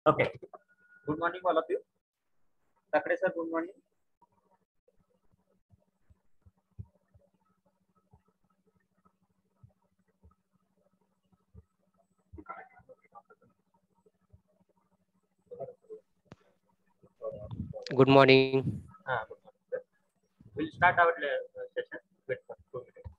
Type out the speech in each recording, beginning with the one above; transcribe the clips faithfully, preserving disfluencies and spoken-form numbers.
Okay. Good morning, all of you. Takade sir, good morning. Good morning. Ah, good morning, sir. We'll start our uh, session. Wait for two minutes.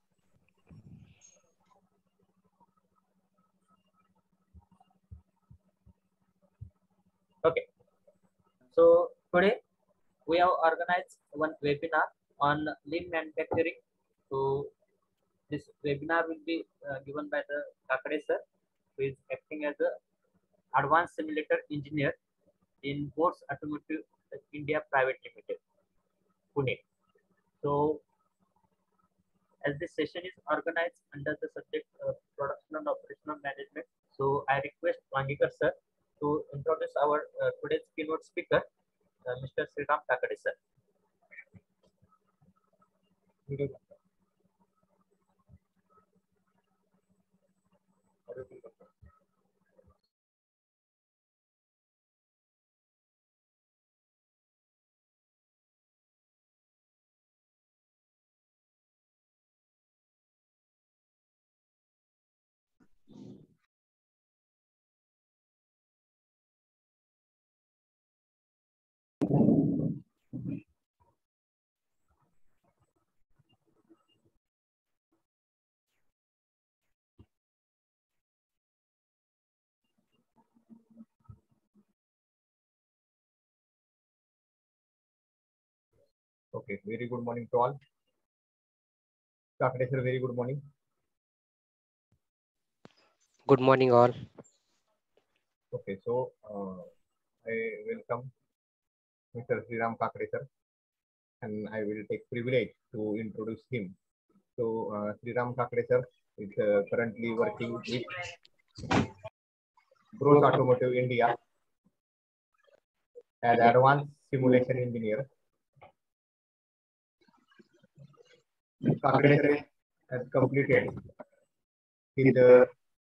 Okay. So today we have organized one webinar on lean manufacturing. So this webinar will be uh, given by the Takade sir, who is acting as a advanced simulator engineer in Force Automotive India Private Limited, Pune. So as this session is organized under the subject of production and operational management, so I request Wangikar sir to introduce our uh, today's keynote speaker, uh, Mister Sriram Takade sir. Okay, very good morning to all. Takade sir, very good morning. Good morning, all. Okay, so uh, I welcome Mister Sriram Takade sir, and I will take privilege to introduce him. So uh, Sriram Takade sir is uh, currently working with Gross Automotive India as advanced simulation engineer. Takade sir has completed his uh,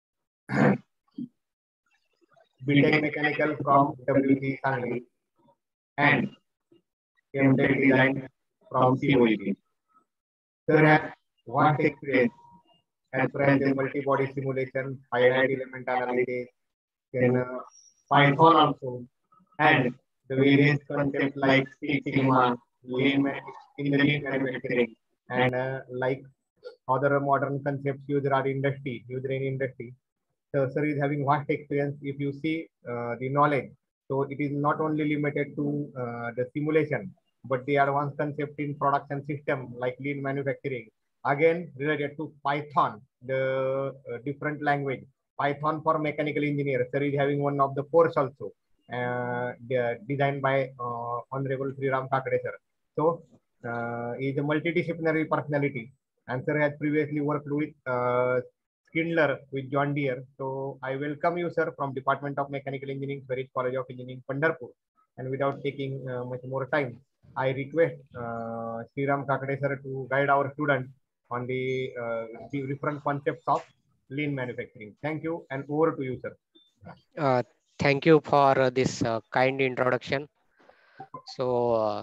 B Tech Mechanical from W C Sangli and M Tech Design from C O E P. Sir has vast experience as far as the multi-body simulation, finite element analysis, then uh, Python also, and the various concepts like Six Sigma, lean in the lean manufacturing, and uh, like other modern concepts used in our industry, used in industry. So sir is having vast experience. If you see uh, the knowledge, so it is not only limited to uh, the simulation, but the advanced concept in production system like lean manufacturing. Again, related to Python, the uh, different language, Python for mechanical engineer. Sir is having one of the course also, uh, designed by uh, Honorable Sriram Takade sir. So, uh, he is a multidisciplinary personality, and sir has previously worked with uh, Schindler with John Deere. So I welcome you, sir, from Department of Mechanical Engineering, Swaraj College of Engineering, Pandharpur. And without taking uh, much more time, I request uh, Sriram Takade sir to guide our students on the, uh, the different concepts of lean manufacturing. Thank you, and over to you, sir. Uh, thank you for uh, this uh, kind introduction. So uh,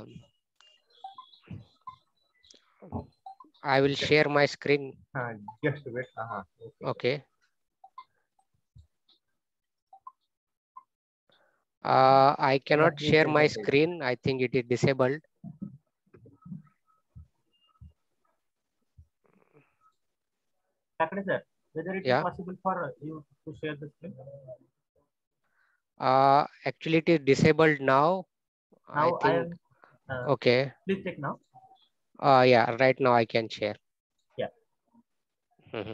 I will share my screen. Uh, just wait. Uh-huh. Okay. Okay. Uh, I cannot share my screen. I think it is disabled. Takade sir, whether it Yeah. is possible for you to share the screen? Uh, actually, it is disabled now. Now I think. I am, uh, Okay. please check now. Uh, yeah. Right now I can share. Yeah. Mm-hmm.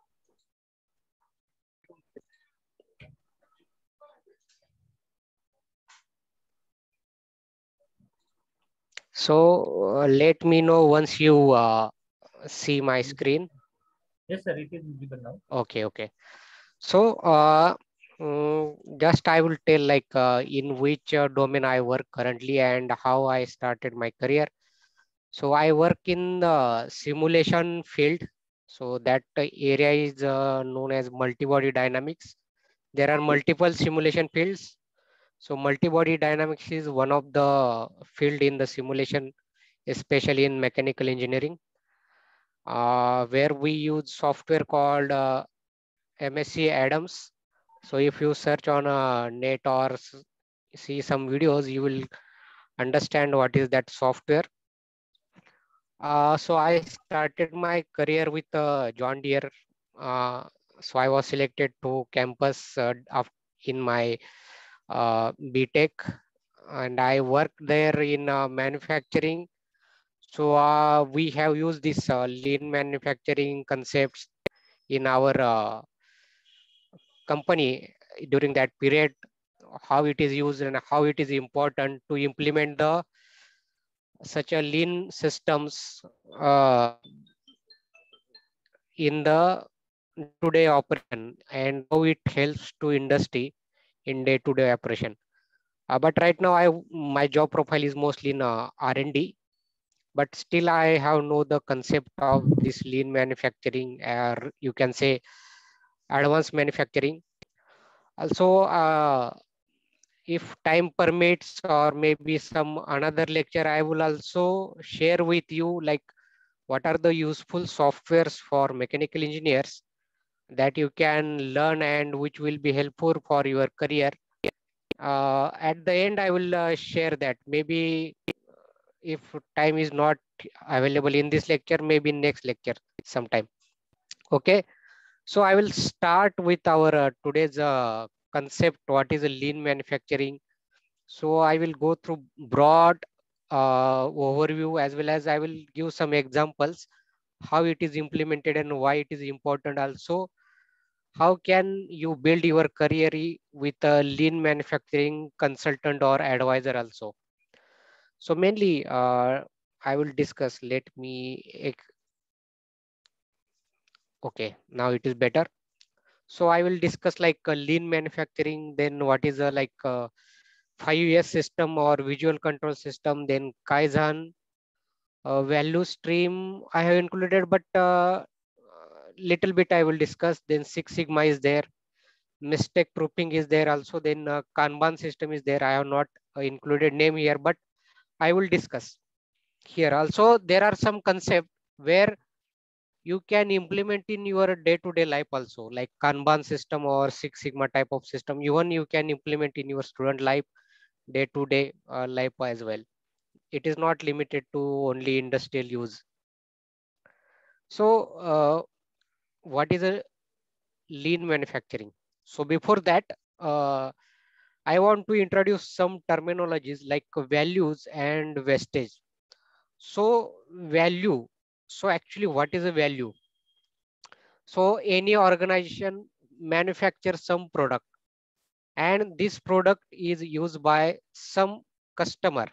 So uh, let me know once you uh, see my screen. Yes, sir, it is visible now. Okay, okay. So uh, um, just I will tell like uh, in which uh, domain I work currently and how I started my career. So I work in the simulation field. So that uh, area is uh, known as multi-body dynamics. There are multiple simulation fields. So multi-body dynamics is one of the field in the simulation, especially in mechanical engineering, uh, where we use software called uh, M S C Adams. So if you search on a net or see some videos, you will understand what is that software. Uh, so I started my career with uh, John Deere. Uh, so I was selected to campus uh, in my uh, B Tech, and I worked there in uh, manufacturing. So uh, we have used this uh, lean manufacturing concepts in our uh, company during that period, how it is used and how it is important to implement the such a lean systems uh, in the day-to-day operation and how it helps to industry in day-to-day operation. Uh, but right now, I my job profile is mostly in uh, R and D, but still I have know the concept of this lean manufacturing, or you can say advanced manufacturing. Also, uh, if time permits, or maybe some another lecture, I will also share with you like what are the useful softwares for mechanical engineers that you can learn and which will be helpful for your career. Uh, at the end, I will uh, share that. Maybe if time is not available in this lecture, maybe next lecture sometime. Okay. So I will start with our uh, today's uh, concept. What is a lean manufacturing? So I will go through broad uh, overview, as well as I will give some examples how it is implemented and why it is important. Also, how can you build your career with a lean manufacturing consultant or advisor also. So mainly uh, I will discuss, let me, okay, now it is better. So I will discuss like a lean manufacturing, then what is a like a five S system or visual control system, then Kaizen, uh, value stream I have included, but uh, little bit I will discuss. Then Six Sigma is there, mistake proofing is there also, then uh, Kanban system is there. I have not uh, included name here, but I will discuss here. Also, there are some concept where you can implement in your day-to-day life also, like Kanban system or Six Sigma type of system. Even you can implement in your student life, day-to-day uh, life as well. It is not limited to only industrial use. So uh, what is a lean manufacturing? So before that, uh, I want to introduce some terminologies like values and wastage. So value. So actually, what is a value? So any organization manufactures some product, and this product is used by some customer.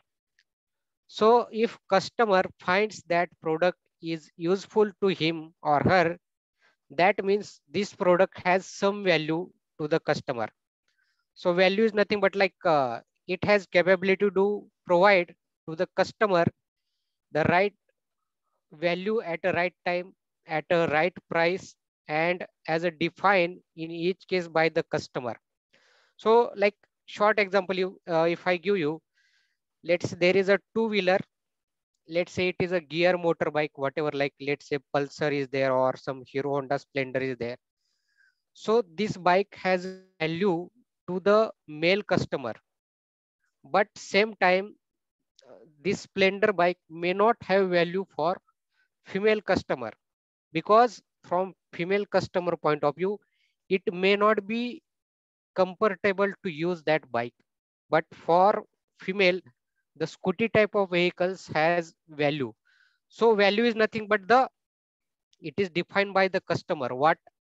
So if customer finds that product is useful to him or her, that means this product has some value to the customer. So value is nothing but like uh, it has capability to provide to the customer the right value at a right time, at a right price, and as a defined in each case by the customer. So like short example, you uh, if I give you, let's say there is a two wheeler, let's say it is a gear motorbike, whatever, like let's say Pulsar is there or some Hero Honda Splendor is there. So this bike has value to the male customer, but same time uh, this Splendor bike may not have value for female customer, because from female customer point of view, it may not be comfortable to use that bike. But for female, the scooty type of vehicles has value. So value is nothing but the, it is defined by the customer, what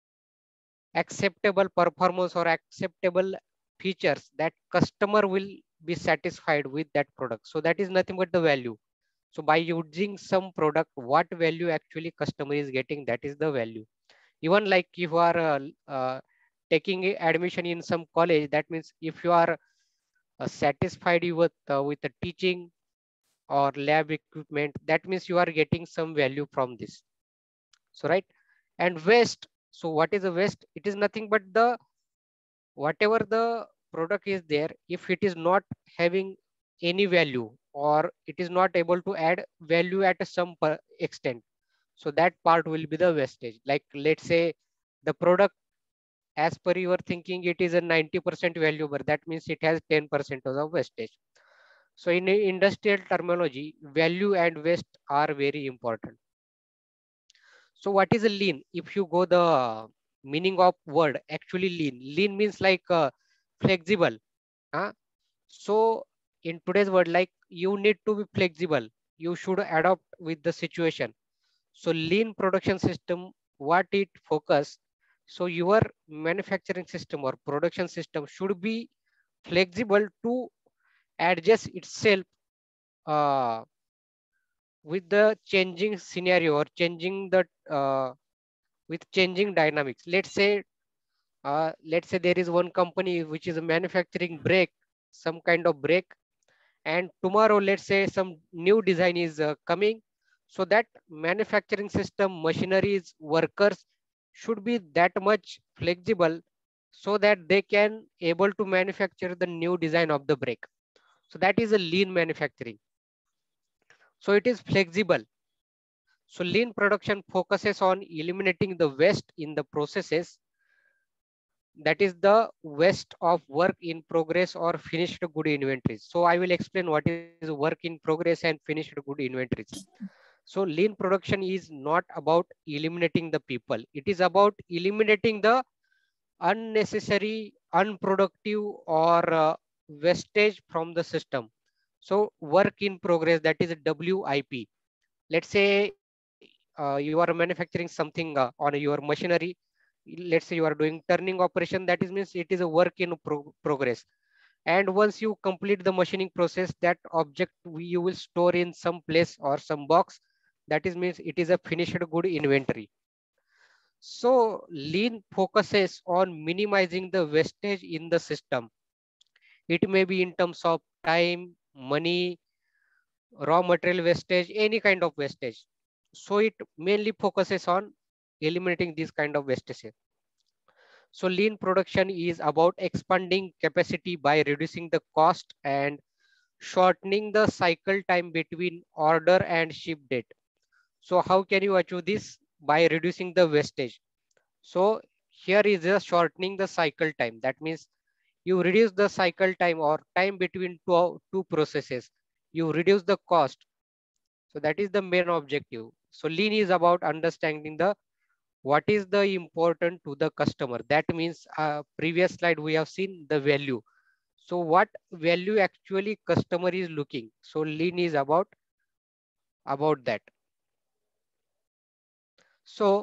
acceptable performance or acceptable features that customer will be satisfied with that product. So that is nothing but the value. So by using some product, what value actually customer is getting, that is the value. Even like if you are uh, uh, taking admission in some college, that means if you are uh, satisfied with uh, with the teaching or lab equipment, that means you are getting some value from this. So right. And waste, so what is a waste? It is nothing but the whatever the product is there, if it is not having any value or it is not able to add value at some extent, so that part will be the wastage. Like let's say the product, as per your thinking, it is a ninety percent value, but that means it has ten percent of wastage. So in industrial terminology, value and waste are very important. So what is a lean? If you go the meaning of word, actually lean, lean means like uh, flexible. Huh? So in today's world, like you need to be flexible. You should adapt with the situation. So lean production system, what it focus? So your manufacturing system or production system should be flexible to adjust itself uh, with the changing scenario or changing the uh, with changing dynamics. Let's say uh, let's say there is one company which is manufacturing brake, some kind of brake, and tomorrow let's say some new design is uh, coming, so that manufacturing system, machineries, workers should be that much flexible so that they can able to manufacture the new design of the brake. So that is a lean manufacturing. So it is flexible. So lean production focuses on eliminating the waste in the processes, that is the waste of work in progress or finished good inventories. So I will explain what is work in progress and finished good inventories. So lean production is not about eliminating the people. It is about eliminating the unnecessary, unproductive or uh, wastage from the system. So work in progress, that is W I P. Let's say uh, you are manufacturing something uh, on your machinery. Let's say you are doing turning operation, that is means it is a work in pro progress. And once you complete the machining process, that object you will store in some place or some box, that is means it is a finished good inventory. So lean focuses on minimizing the wastage in the system. It may be in terms of time, money, raw material wastage, any kind of wastage. So it mainly focuses on eliminating this kind of wastage. So lean production is about expanding capacity by reducing the cost and shortening the cycle time between order and ship date. So how can you achieve this? By reducing the wastage. So here is just shortening the cycle time. That means you reduce the cycle time or time between two, two processes. You reduce the cost. So that is the main objective. So lean is about understanding the what is the important to the customer. That means uh, previous slide we have seen the value. So what value actually customer is looking. So lean is about about that. So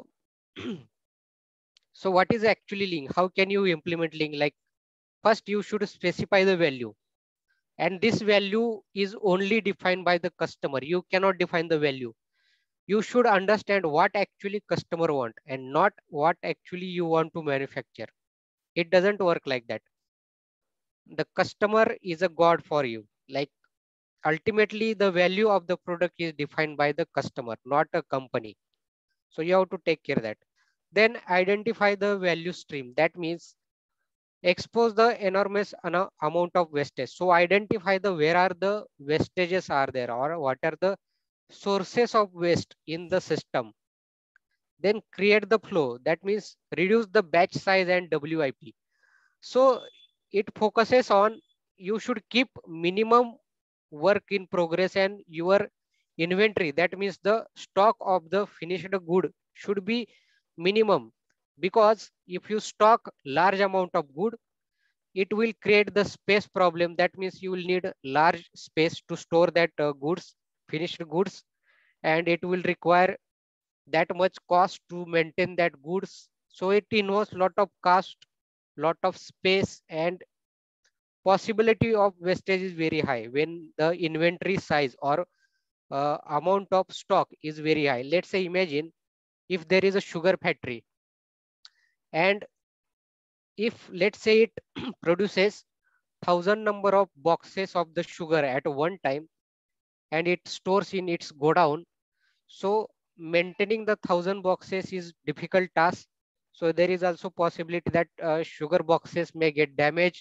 so what is actually lean? How can you implement lean? Like first you should specify the value, and this value is only defined by the customer. You cannot define the value. You should understand what actually customer want and not what actually you want to manufacture. It doesn't work like that. The customer is a god for you. Like ultimately the value of the product is defined by the customer, not a company. So you have to take care of that. Then identify the value stream. That means expose the enormous amount of wastage. So identify the where are the wastages are there or what are the sources of waste in the system. Then create the flow. That means reduce the batch size and W I P. So it focuses on you should keep minimum work in progress and your inventory. That means the stock of the finished good should be minimum, because if you stock large amount of good, it will create the space problem. That means you will need large space to store that uh, goods, finished goods, and it will require that much cost to maintain that goods. So it involves lot of cost, lot of space, and possibility of wastage is very high when the inventory size or uh, amount of stock is very high. Let's say imagine if there is a sugar factory, and if let's say it produces thousand number of boxes of the sugar at one time and it stores in its godown. So maintaining the thousand boxes is difficult task. So there is also possibility that uh, sugar boxes may get damaged.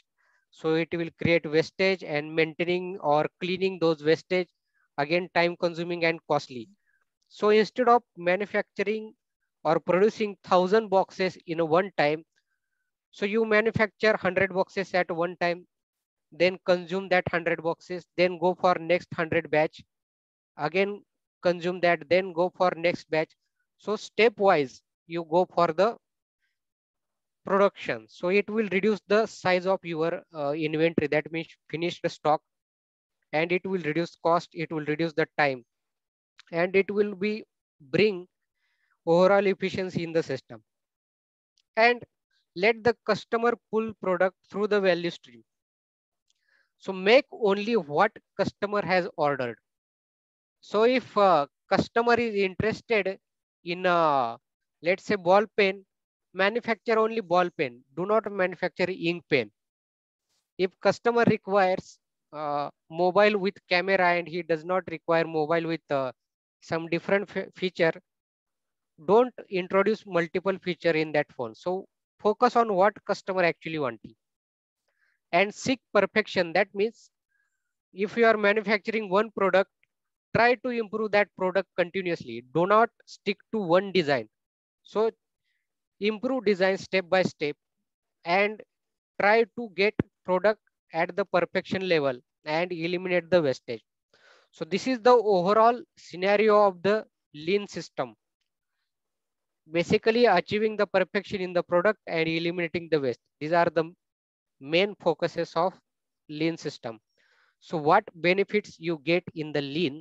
So it will create wastage, and maintaining or cleaning those wastage, again, time consuming and costly. So instead of manufacturing or producing thousand boxes in a one time, so you manufacture one hundred boxes at one time, then consume that one hundred boxes, then go for next one hundred batch, again consume that, then go for next batch. So stepwise you go for the production. So it will reduce the size of your uh, inventory, that means finished stock, and it will reduce cost, it will reduce the time, and it will be bring overall efficiency in the system. And let the customer pull product through the value stream. So make only what customer has ordered. So if uh, customer is interested in a, let's say, ball pen, manufacture only ball pen, do not manufacture ink pen. If customer requires uh, mobile with camera and he does not require mobile with uh, some different feature, don't introduce multiple feature in that phone. So focus on what customer actually wanting, and seek perfection. That means if you are manufacturing one product, try to improve that product continuously. Do not stick to one design. So improve design step by step, and try to get product at the perfection level and eliminate the wastage. So this is the overall scenario of the lean system. Basically achieving the perfection in the product and eliminating the waste. These are the main focuses of lean system. So what benefits you get in the lean?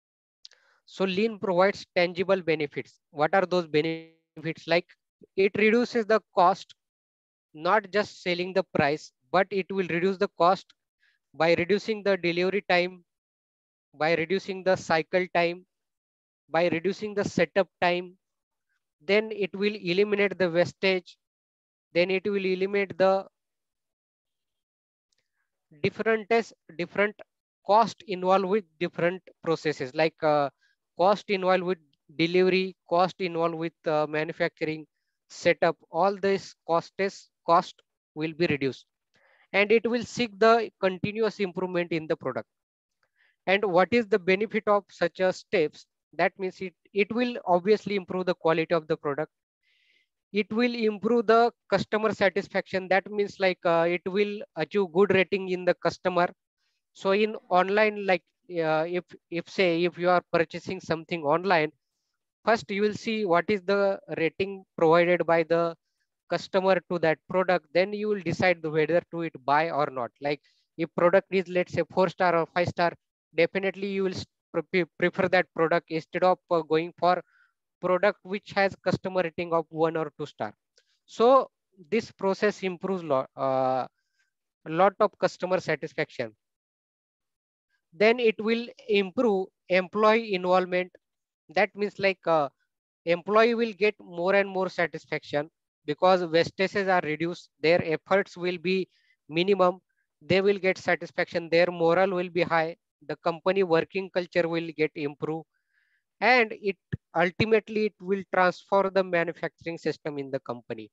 So lean provides tangible benefits. What are those benefits? Like it reduces the cost, not just selling the price, but it will reduce the cost by reducing the delivery time, by reducing the cycle time, by reducing the setup time. Then it will eliminate the wastage. Then it will eliminate the different different cost involved with different processes, like uh, cost involved with delivery, cost involved with uh, manufacturing setup. All this cost is cost will be reduced, and it will seek the continuous improvement in the product. And what is the benefit of such a steps? That means it it will obviously improve the quality of the product. It will improve the customer satisfaction. That means like uh, it will achieve good rating in the customer. So in online, like uh, if if say if you are purchasing something online, first you will see what is the rating provided by the customer to that product. Then you will decide whether to it buy or not. Like if product is, let's say, four star or five star, definitely you will pre prefer that product instead of uh, going for product which has customer rating of one or two star. So this process improves lot uh, lot of customer satisfaction. Then it will improve employee involvement. That means like uh, employee will get more and more satisfaction because wastages are reduced, their efforts will be minimum, they will get satisfaction, their morale will be high, the company working culture will get improved, and it ultimately it will transfer the manufacturing system in the company.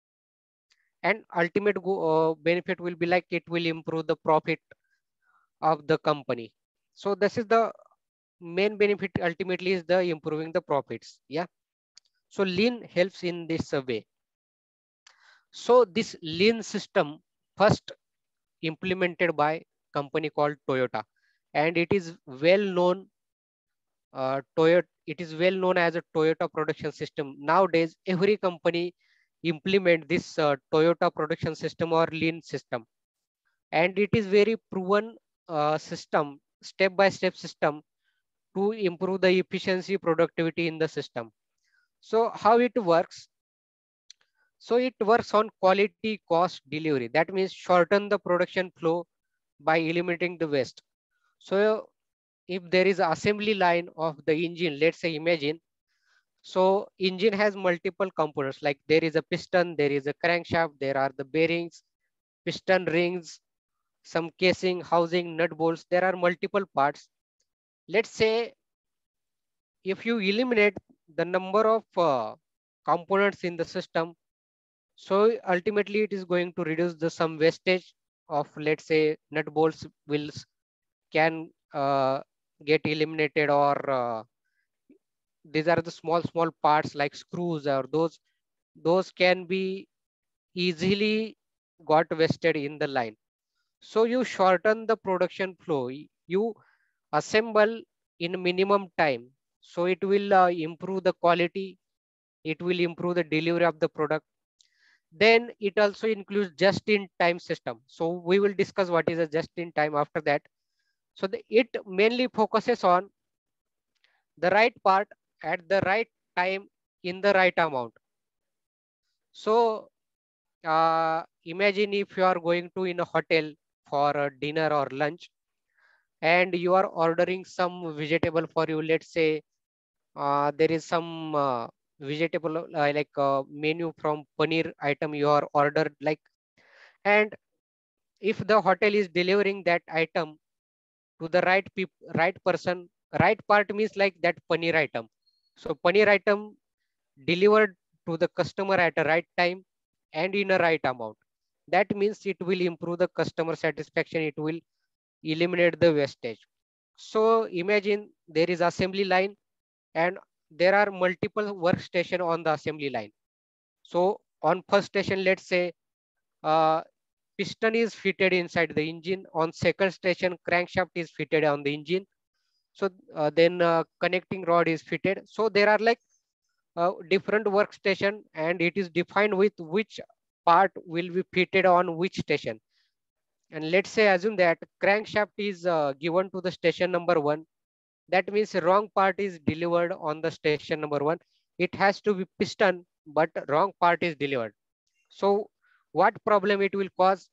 And ultimate go, uh, benefit will be like it will improve the profit of the company. So this is the main benefit, ultimately is the improving the profits. Yeah. So lean helps in this way. So this lean system first implemented by company called Toyota, and it is well known. Uh, Toyota, it is well known as a Toyota production system. Nowadays, every company implement this uh, Toyota production system or lean system, and it is very proven uh, system, step by step system to improve the efficiency, productivity in the system. So how it works? So it works on quality, cost, delivery. That means shorten the production flow by eliminating the waste. So if there is assembly line of the engine, let's say imagine, so engine has multiple components, like there is a piston, there is a crankshaft, there are the bearings, piston rings, some casing, housing, nut bolts, there are multiple parts. Let's say if you eliminate the number of uh, components in the system, so ultimately it is going to reduce the some wastage. of, let's say, nut bolts will can uh, get eliminated, or uh, these are the small small parts like screws, or those those can be easily got wasted in the line. So you shorten the production flow, you assemble in minimum time, so it will uh, improve the quality, it will improve the delivery of the product. Then it also includes just in time system, so we will discuss what is a just in time after that. So the, it mainly focuses on the right part at the right time in the right amount. So uh, imagine if you are going to in a hotel for a dinner or lunch, and you are ordering some vegetable for you. Let's say uh, there is some uh, vegetable uh, like uh, menu from paneer item you are ordered like, and if the hotel is delivering that item to the right people, right person, right part means like that paneer item. So paneer item delivered to the customer at a right time and in a right amount. That means it will improve the customer satisfaction. It will eliminate the wastage. So imagine there is assembly line and there are multiple workstation on the assembly line. So on first station, let's say uh, piston is fitted inside the engine. On second station, crankshaft is fitted on the engine. So uh, then uh, connecting rod is fitted. So there are like uh, different workstation, and it is defined with which part will be fitted on which station. And let's say assume that crankshaft is uh, given to the station number one. That means wrong part is delivered on the station number one. It has to be piston, but wrong part is delivered. So what problem it will cause?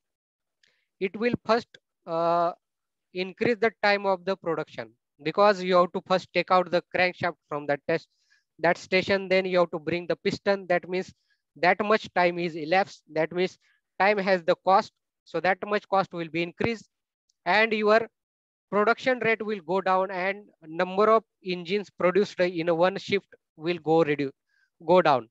It will first uh, increase the time of the production, because you have to first take out the crankshaft from that test that station, then you have to bring the piston. That means that much time is elapsed. That means time has the cost, so that much cost will be increased, and your production rate will go down, and number of engines produced in a one shift will go reduce go down.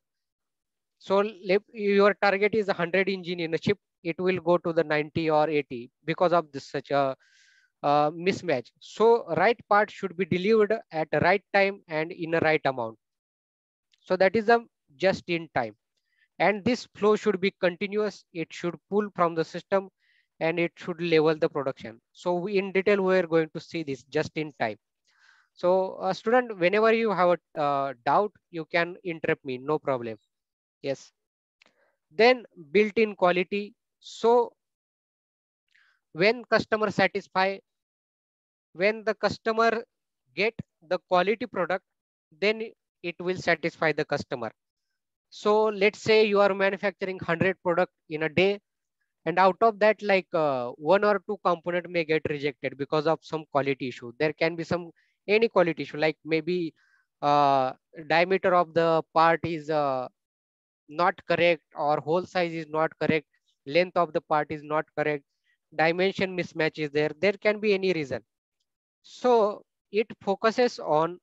So your target is one hundred engine in a ship, it will go to the ninety or eighty because of this such a uh, mismatch. So right part should be delivered at the right time and in a right amount. So that is a just in time. And this flow should be continuous. It should pull from the system and it should level the production. So we, in detail, we are going to see this just in time. So uh, student, whenever you have a uh, doubt, you can interrupt me, no problem. Yes. Then built-in quality. So when customer satisfy, when the customer get the quality product, then it will satisfy the customer. So let's say you are manufacturing one hundred product in a day, and out of that, like uh, one or two component may get rejected because of some quality issue. There can be some any quality issue, like maybe uh, diameter of the part is uh, not correct, or hole size is not correct, length of the part is not correct, dimension mismatch is there. There can be any reason. So it focuses on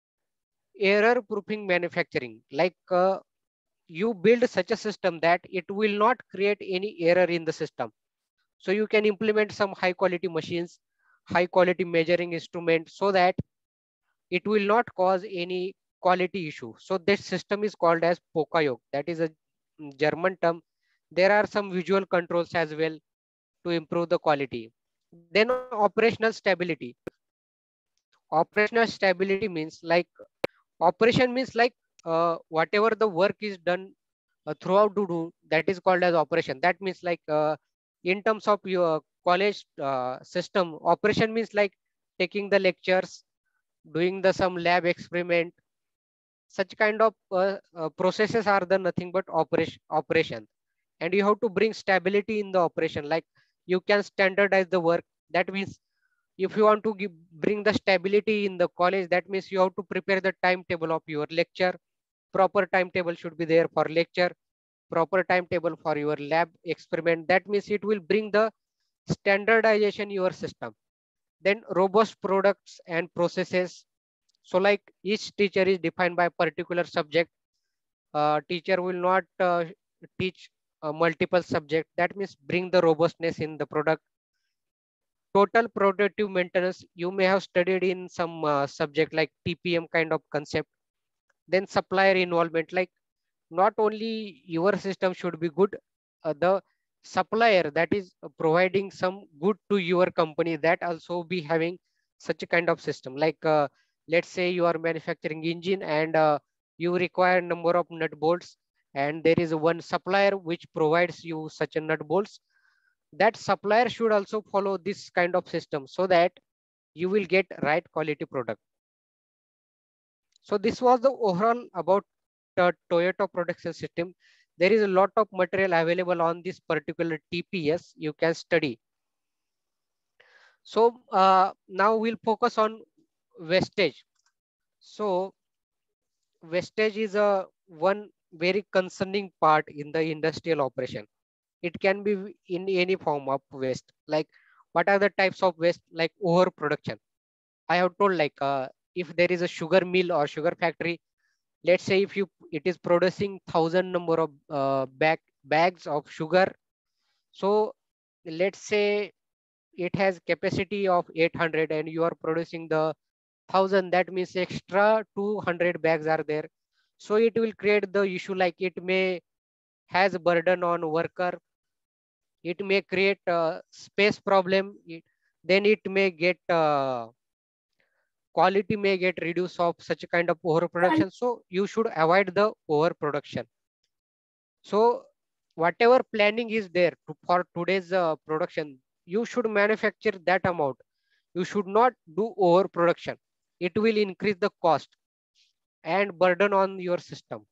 error proofing manufacturing, like uh, you build such a system that it will not create any error in the system. So you can implement some high quality machines, high quality measuring instrument, so that it will not cause any quality issue. So this system is called as Pokayok. That is a German term. There are some visual controls as well to improve the quality. Then operational stability. Operational stability means like operation means like uh, whatever the work is done uh, throughout to do, that is called as operation. That means like uh, in terms of your college uh, system, operation means like taking the lectures, doing the some lab experiment, such kind of uh, uh, processes are the nothing but operation operation. And you have to bring stability in the operation, like you can standardize the work. That means if you want to give, bring the stability in the college, that means you have to prepare the timetable of your lecture. Proper timetable should be there for lecture, proper timetable for your lab experiment. That means it will bring the standardization your system. Then robust products and processes. So like each teacher is defined by particular subject. Uh, teacher will not uh, teach uh, multiple subject. That means bring the robustness in the product. Total productive maintenance, you may have studied in some uh, subject like T P M kind of concept. Then supplier involvement, like not only your system should be good, uh, the supplier that is providing some good to your company, that also be having such a kind of system. Like uh, let's say you are manufacturing engine and uh, you require number of nut bolts, and there is one supplier which provides you such a nut bolts. That supplier should also follow this kind of system so that you will get right quality product. So this was the overall about the Toyota production system. There is a lot of material available on this particular T P S. You can study. So uh, now we'll focus on wastage. So wastage is a one very concerning part in the industrial operation. It can be in any form of waste. Like what are the types of waste? Like overproduction. I have told, like uh, if there is a sugar mill or sugar factory, let's say if you it is producing thousand number of uh, bag bags of sugar. So let's say it has capacity of eight hundred and you are producing the thousand, that means extra two hundred bags are there. So it will create the issue, like it may has burden on worker, it may create a space problem, it, then it may get uh, quality may get reduced of such a kind of overproduction. So you should avoid the overproduction. So whatever planning is there to, for today's uh, production, you should manufacture that amount. You should not do overproduction. It will increase the cost and burden on your system.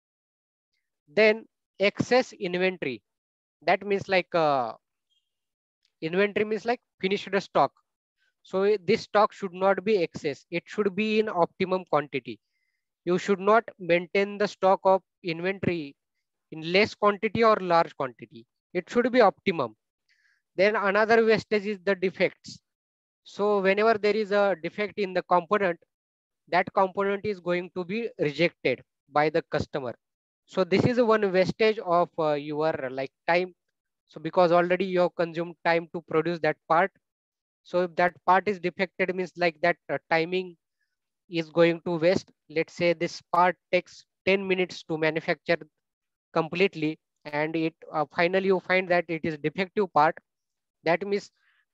Then excess inventory. That means like uh, inventory means like finished stock. So this stock should not be excess. It should be in optimum quantity. You should not maintain the stock of inventory in less quantity or large quantity. It should be optimum. Then another wastage is the defects. So whenever there is a defect in the component, that component is going to be rejected by the customer. So this is one wastage of uh, your like time. So because already you have consumed time to produce that part. So if that part is defected, means like that uh, timing is going to waste. Let's say this part takes ten minutes to manufacture completely, and it uh, finally you find that it is defective part. That means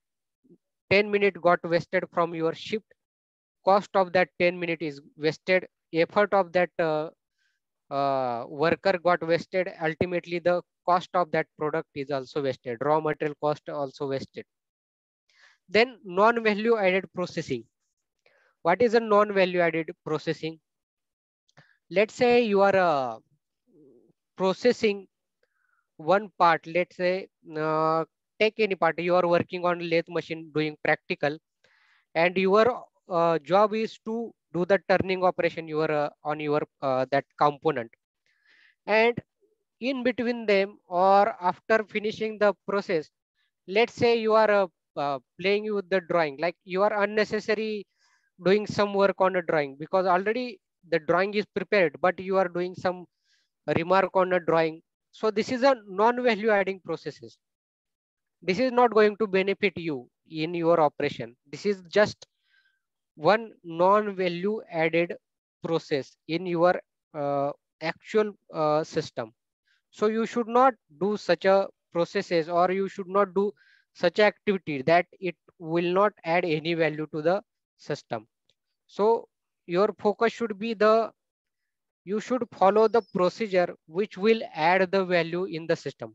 ten minutes got wasted from your shift. Cost of that ten minutes is wasted. Effort of that uh, uh, worker got wasted. Ultimately, the cost of that product is also wasted. Raw material cost also wasted. Then non-value added processing. What is a non-value added processing? Let's say you are uh, processing one part. Let's say uh, take any part. You are working on lathe machine doing practical, and your uh, job is to do the turning operation your uh, on your uh, that component. And in between them or after finishing the process, let's say you are uh, uh, playing with the drawing, like you are unnecessary doing some work on a drawing because already the drawing is prepared, but you are doing some remark on a drawing. So this is a non-value adding processes. This is not going to benefit you in your operation. This is just one non-value added process in your uh, actual uh, system. So you should not do such a processes, or you should not do such activity that it will not add any value to the system. So your focus should be the, you should follow the procedure which will add the value in the system.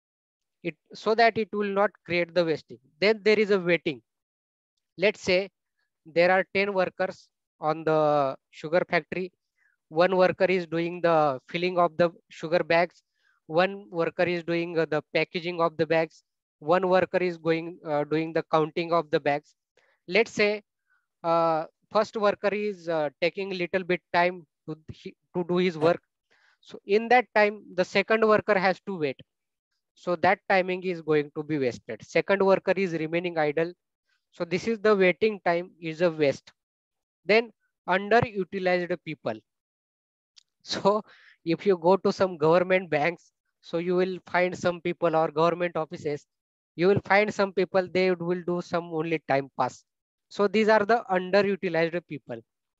It so that it will not create the wasting. Then there is a waiting. Let's say there are ten workers on the sugar factory. One worker is doing the filling of the sugar bags. One worker is doing uh, the packaging of the bags. One worker is going uh, doing the counting of the bags. Let's say uh, first worker is uh, taking little bit time to, to do his work. So in that time, the second worker has to wait. So that timing is going to be wasted. Second worker is remaining idle. So this is the waiting time is a waste. Then underutilized people. So if you go to some government banks, So you will find some people or government offices, you will find some people, they will do some only time pass. So these are the underutilized people.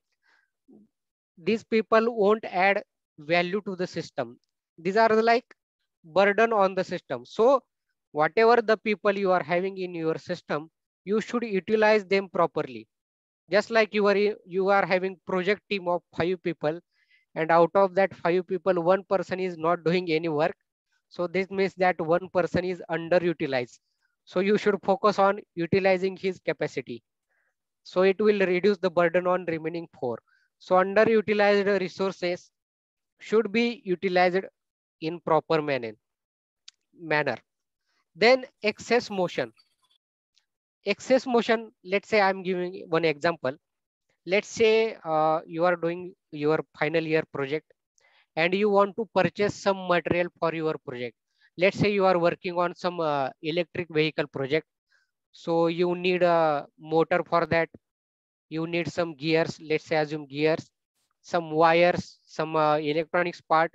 These people won't add value to the system. These are the like burden on the system. So whatever the people you are having in your system, you should utilize them properly. Just like you are you are having project team of five people, and out of that five people, one person is not doing any work. So this means that one person is underutilized. So you should focus on utilizing his capacity. So it will reduce the burden on remaining four. So underutilized resources should be utilized in proper manner. manner. Then excess motion. Excess motion, let's say I'm giving one example. Let's say uh, you are doing your final year project and you want to purchase some material for your project. Let's say you are working on some uh, electric vehicle project. So you need a motor for that. You need some gears, let's say assume gears, some wires, some uh, electronics part.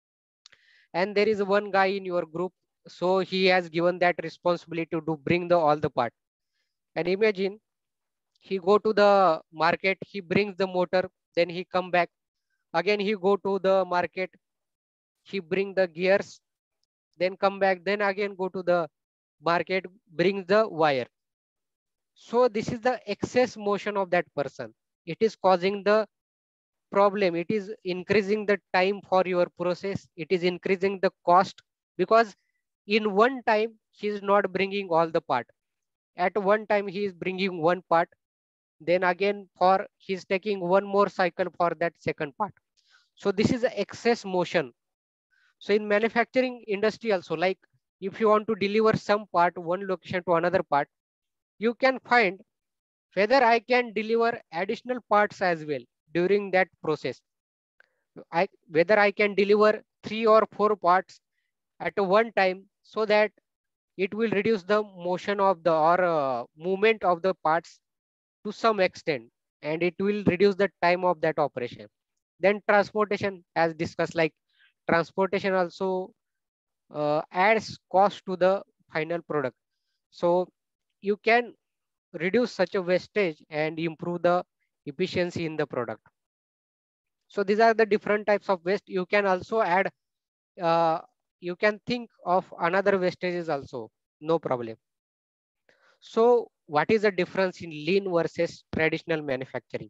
And there is one guy in your group. So he has given that responsibility to bring the all the part. And imagine he go to the market, he brings the motor, then he come back. Again, he go to the market, he bring the gears, then come back, then again go to the market, brings the wire. So this is the excess motion of that person. It is causing the problem. It is increasing the time for your process. It is increasing the cost, because in one time he is not bringing all the part. At one time he is bringing one part, then again for he's taking one more cycle for that second part. So this is the excess motion. So in manufacturing industry also, like if you want to deliver some part one location to another part, you can find whether I can deliver additional parts as well during that process. I, whether I can deliver three or four parts at one time, so that it will reduce the motion of the or uh, movement of the parts to some extent, and it will reduce the time of that operation. Then transportation, as discussed, like transportation also uh, adds cost to the final product. So you can reduce such a wastage and improve the efficiency in the product. So these are the different types of waste. You can also add, uh, you can think of another wastages also, no problem. So what is the difference in lean versus traditional manufacturing?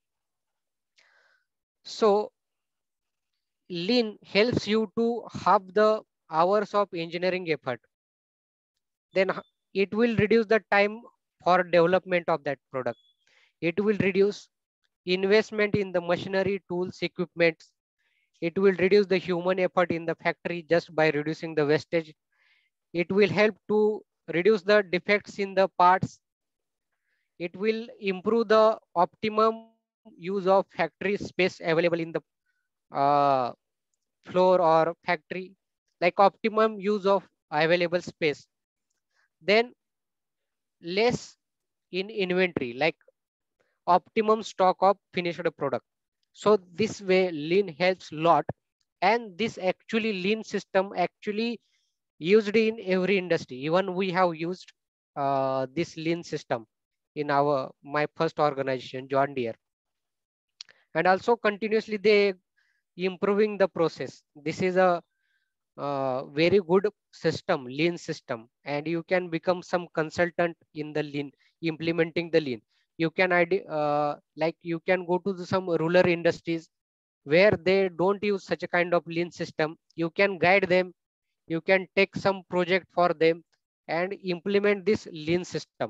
So lean helps you to halve the hours of engineering effort. Then it will reduce the time for development of that product. It will reduce investment in the machinery, tools, equipment. It will reduce the human effort in the factory just by reducing the wastage. It will help to reduce the defects in the parts. It will improve the optimum use of factory space available in the uh, floor or factory, like optimum use of available space. Then less in inventory, like optimum stock of finished product. So this way lean helps lot, and this actually lean system actually used in every industry. Even we have used uh, this lean system in our my first organization, John Deere, and also continuously they improving the process. This is a uh, very good system, lean system, and you can become some consultant in the lean, implementing the lean. You can uh, like you can go to the, some rural industries where they don't use such a kind of lean system. You can guide them, you can take some project for them and implement this lean system.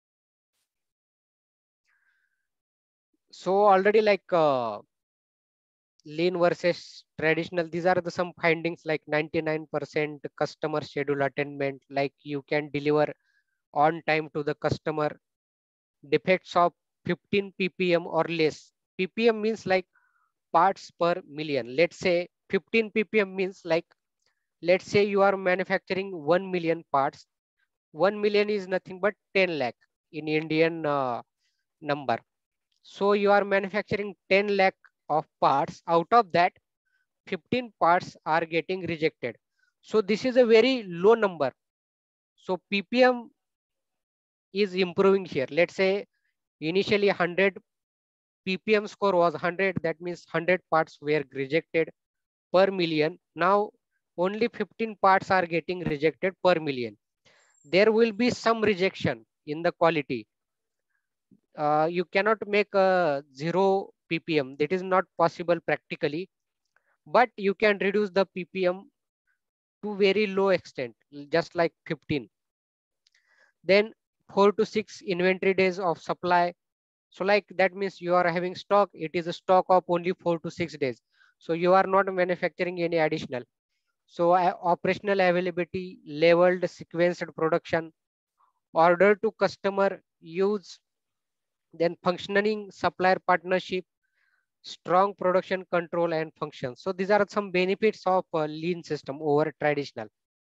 So already like uh, lean versus traditional, these are the some findings, like ninety-nine percent customer schedule attainment, like you can deliver on time to the customer. Defects of fifteen p p m or less. P P M means like parts per million. Let's say fifteen p p m means like, let's say you are manufacturing one million parts. one million is nothing but ten lakh in Indian uh, number. So you are manufacturing ten lakh of parts. Out of that, fifteen parts are getting rejected. So this is a very low number. So P P M is improving here. Let's say initially one hundred P P M score was one hundred. That means one hundred parts were rejected per million. Now only fifteen parts are getting rejected per million. There will be some rejection in the quality. Uh, you cannot make a zero P P M. That is not possible practically, but you can reduce the P P M to very low extent, just like fifteen. Then four to six inventory days of supply. So like that means you are having stock, it is a stock of only four to six days. So you are not manufacturing any additional. So uh, operational availability, leveled sequenced production, order to customer use, then functioning supplier partnership, strong production control and function. So these are some benefits of a lean system over traditional.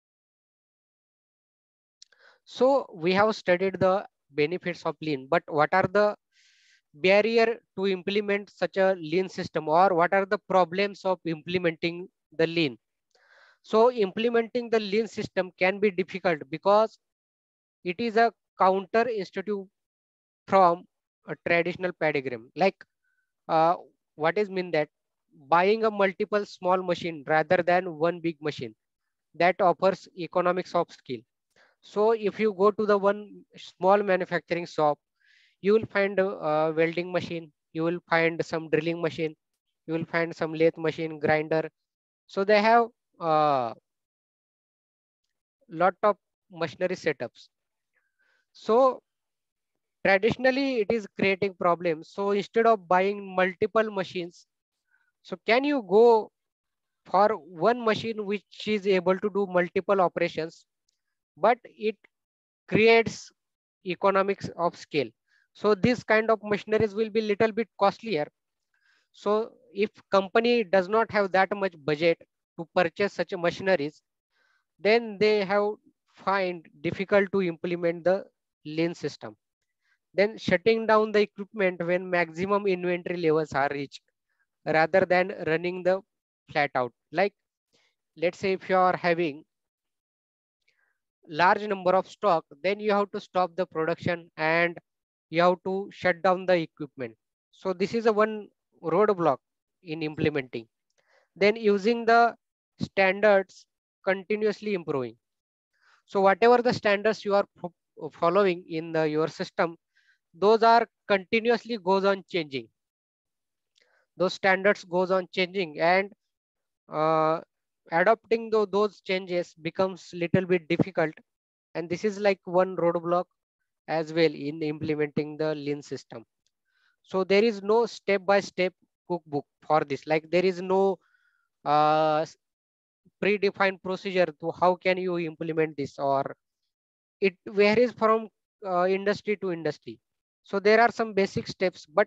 So we have studied the benefits of lean, but what are the barrier to implement such a lean system, or what are the problems of implementing the lean? So implementing the lean system can be difficult because it is a counter institute from a traditional paradigm. Like uh, what is mean that buying a multiple small machine rather than one big machine that offers economics of scale. So if you go to the one small manufacturing shop, you will find a, a welding machine, you will find some drilling machine, you will find some lathe machine, grinder. So they have a lot of machinery setups. So traditionally it is creating problems. So instead of buying multiple machines, so can you go for one machine which is able to do multiple operations, but it creates economics of scale. So this kind of machineries will be little bit costlier. So if company does not have that much budget to purchase such a machineries, then they have find difficult to implement the lean system. Then shutting down the equipment when maximum inventory levels are reached rather than running the flat out. Like let's say if you are having large number of stock, then you have to stop the production and you have to shut down the equipment. So this is a one roadblock in implementing. Then using the standards, continuously improving. So whatever the standards you are following in the, your system, those are continuously goes on changing. Those standards goes on changing, and uh, adopting the, those changes becomes little bit difficult. And this is like one roadblock as well in implementing the lean system. So there is no step-by-step cookbook for this. Like there is no uh, predefined procedure to how can you implement this, or it varies from uh, industry to industry. So there are some basic steps, but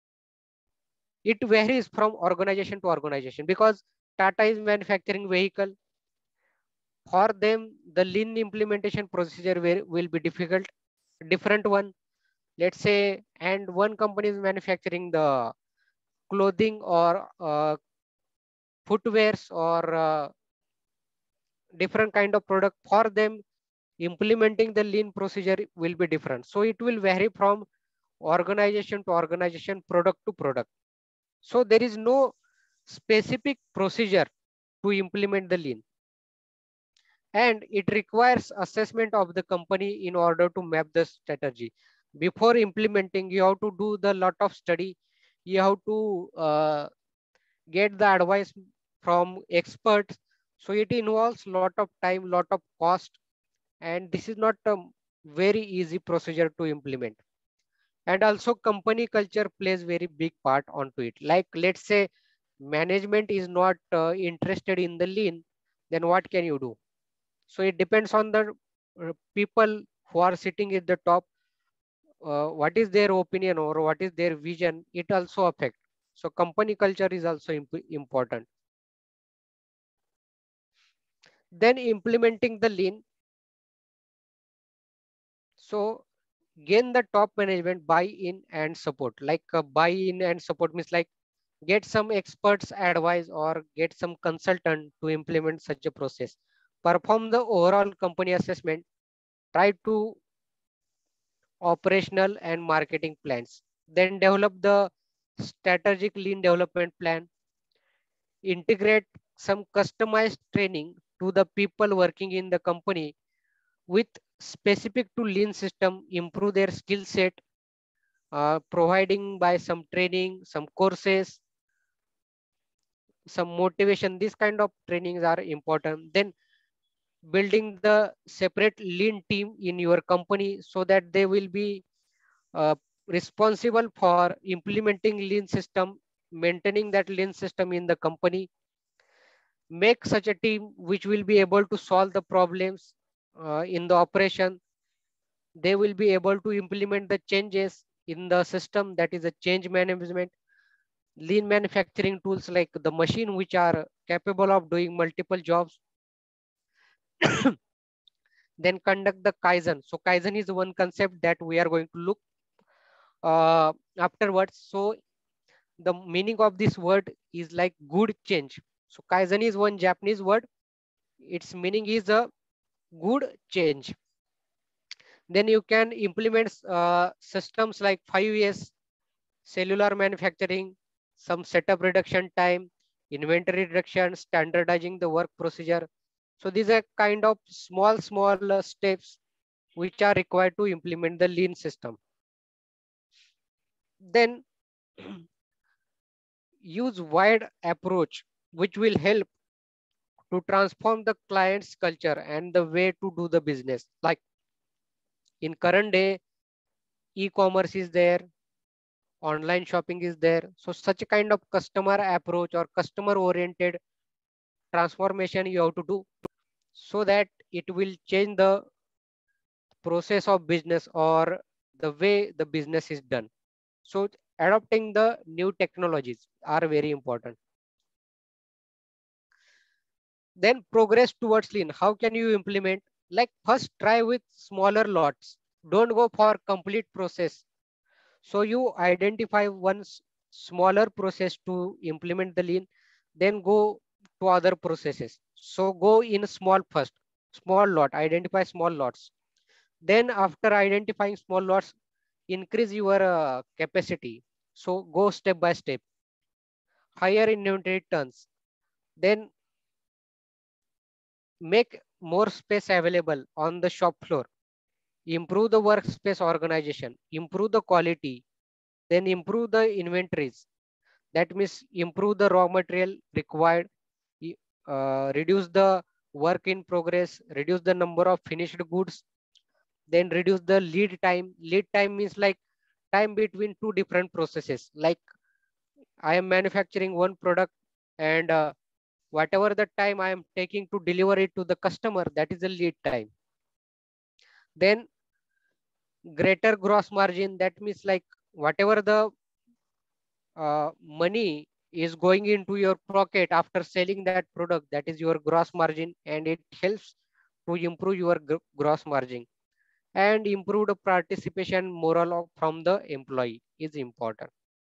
it varies from organization to organization, because Tata is manufacturing vehicle. For them, the lean implementation procedure will, will be difficult, different one. Let's say, and one company is manufacturing the clothing or uh, footwears or uh, different kind of product. For them, implementing the lean procedure will be different. So it will vary from organization to organization, product to product. So there is no specific procedure to implement the lean, and it requires assessment of the company in order to map the strategy. Before implementing, you have to do the lot of study. You have to uh, get the advice from experts. So it involves lot of time, lot of cost, and this is not a very easy procedure to implement. And also company culture plays very big part onto it. Like let's say management is not uh, interested in the lean, then what can you do? So it depends on the uh, people who are sitting at the top, uh, what is their opinion or what is their vision, it also affects. So company culture is also imp important. Then implementing the lean. So gain the top management buy-in and support. Like uh, buy-in and support means like get some experts advice or get some consultant to implement such a process. perform the overall company assessment, try to operational and marketing plans, then develop the strategic lean development plan, integrate some customized training to the people working in the company with specific to lean system, improve their skill set, uh, providing by some training, some courses, some motivation. These kind of trainings are important. Then building the separate lean team in your company so that they will be uh, responsible for implementing lean system, maintaining that lean system in the company. Make such a team which will be able to solve the problems uh, in the operation. They will be able to implement the changes in the system, that is a change management. Lean manufacturing tools like the machine which are capable of doing multiple jobs. Then conduct the Kaizen. So Kaizen is one concept that we are going to look uh, afterwards. So the meaning of this word is like good change. So Kaizen is one Japanese word. Its meaning is a good change. Then you can implement uh, systems like five S, cellular manufacturing, some setup reduction time, inventory reduction, standardizing the work procedure. So these are kind of small, small uh, steps which are required to implement the lean system. Then use wide approach, which will help to transform the client's culture and the way to do the business. Like in current day, e-commerce is there, online shopping is there. So such a kind of customer approach or customer oriented transformation you have to do so that it will change the process of business or the way the business is done. So adopting the new technologies are very important. Then progress towards lean. How can you implement? Like first try with smaller lots. Don't go for complete process. So you identify one s- smaller process to implement the lean, then go to other processes. So go in small first, small lot, identify small lots. Then after identifying small lots, increase your uh, capacity. So go step by step, higher inventory turns, then make more space available on the shop floor, improve the workspace organization, improve the quality, then improve the inventories. That means improve the raw material required, i- uh, reduce the work in progress, reduce the number of finished goods, then reduce the lead time. Lead time means like time between two different processes. Like I am manufacturing one product and uh, whatever the time I am taking to deliver it to the customer, that is the lead time. Then greater gross margin, that means like whatever the uh, money is going into your pocket after selling that product, that is your gross margin, and it helps to improve your gr- gross margin and improve the participation moral of, from the employee is important.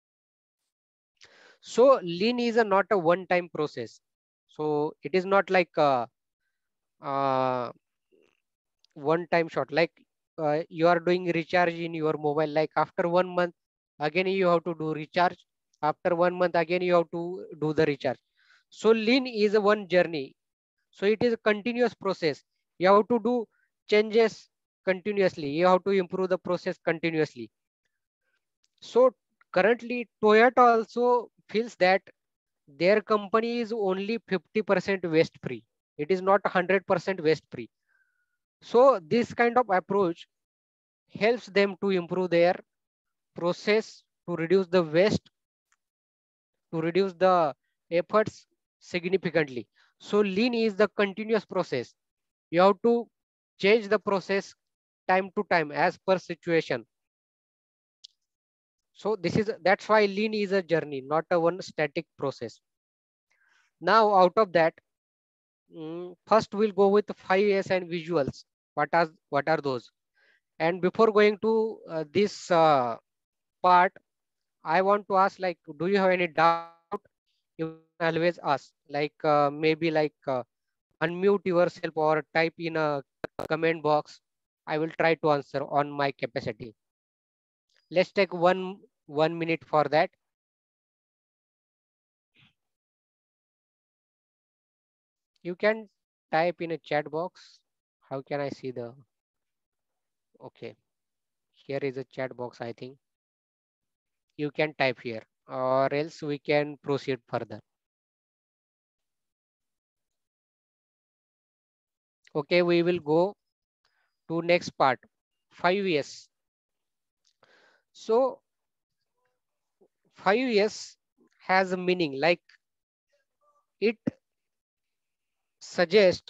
So lean is a not a one time process. So it is not like a, uh, one time shot. Like uh, you are doing recharge in your mobile, like after one month again you have to do recharge, after one month again you have to do the recharge. So lean is a one journey. So it is a continuous process. You have to do changes continuously, you have to improve the process continuously. So currently Toyota also feels that their company is only fifty percent waste free, it is not one hundred percent waste free. So this kind of approach helps them to improve their process, to reduce the waste, to reduce the efforts significantly. So lean is the continuous process. You have to change the process time to time as per situation. So this is that's why lean is a journey, not a one static process. Now out of that, mm, first we'll go with five S and visuals. What are what are those? And before going to uh, this uh, part, I want to ask, like, do you have any doubt? You can always ask. Like uh, maybe like uh, unmute yourself or type in a comment box. I will try to answer on my capacity. Let's take one one minute for that. You can type in a chat box. How can I see the? Okay, here is a chat box. I think you can type here, or else we can proceed further. Okay, we will go to next part, five years. So five years has a meaning, like it suggests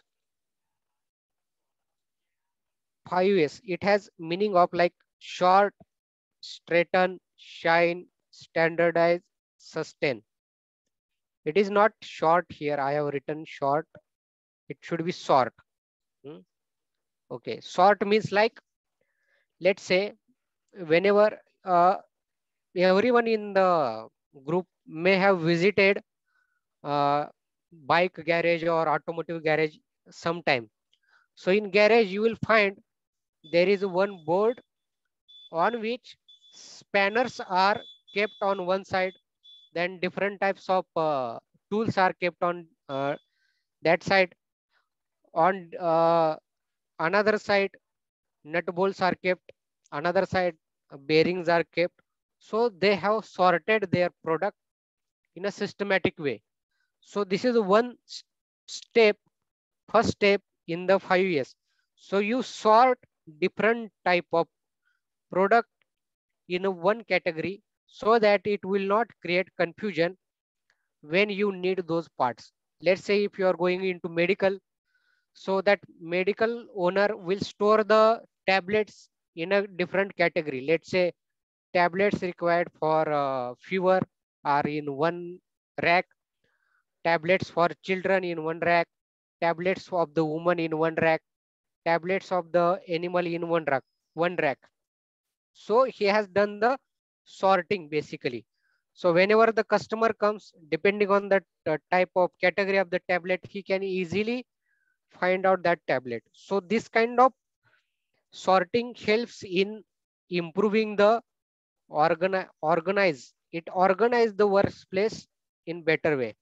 five years. It has meaning of like short, straighten, shine, standardize, sustain. It is not short here. I have written short. It should be short. Hmm? Okay, short means like, let's say, whenever uh, everyone in the group may have visited uh, bike garage or automotive garage sometime. So in garage, you will find there is one board on which spanners are kept on one side. Then different types of uh, tools are kept on uh, that side. On uh, another side, nut bolts are kept. Another side, uh, bearings are kept. So they have sorted their product in a systematic way. So this is one step, first step in the five years. So you sort different type of product in a one category so that it will not create confusion when you need those parts. Let's say if you are going into medical, so that medical owner will store the tablets in a different category. Let's say tablets required for uh, fever are in one rack, tablets for children in one rack, tablets of the woman in one rack, tablets of the animal in one rack, one rack. So he has done the sorting basically. So whenever the customer comes, depending on the uh, type of category of the tablet, he can easily find out that tablet. So this kind of sorting helps in improving the organize, organize. It organize the workplace in better way.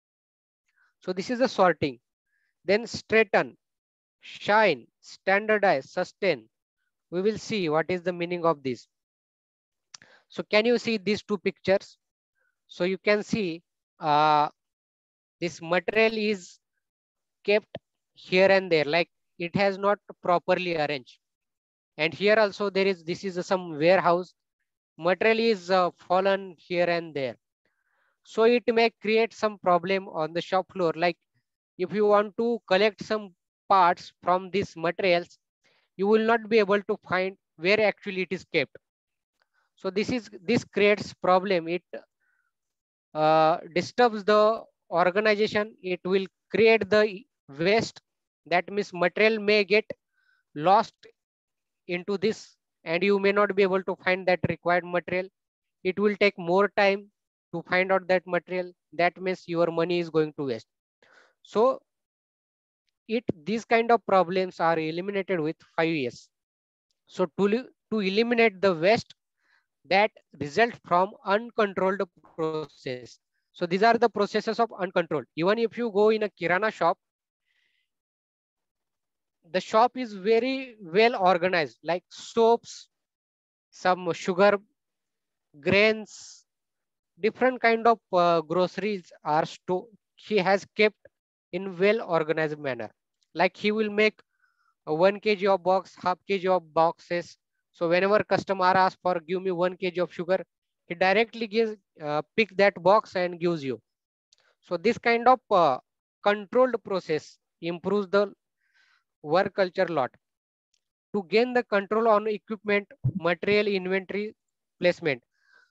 So this is the sorting. Then straighten, shine, standardize, sustain. We will see what is the meaning of this. So can you see these two pictures? So you can see uh, this material is kept here and there, like it has not properly arranged. And here also there is, this is some warehouse. Material is uh, fallen here and there. So it may create some problem on the shop floor. Like if you want to collect some parts from these materials, you will not be able to find where actually it is kept. So this is, this creates problem. It uh, disturbs the organization. It will create the waste. That means material may get lost into this and you may not be able to find that required material. It will take more time to find out that material. That means your money is going to waste. So it, these kind of problems are eliminated with five years. So to, to eliminate the waste that result from uncontrolled process. So these are the processes of uncontrolled. Even if you go in a kirana shop, the shop is very well organized, like soaps, some sugar, grains, different kind of uh, groceries are stored. He has kept in well organized manner. Like he will make a one kg of box, half kg of boxes. So whenever customer asks for give me one kg of sugar, he directly gives uh, pick that box and gives you. So this kind of uh, controlled process improves the work culture lot. To gain the control on equipment, material, inventory, placement.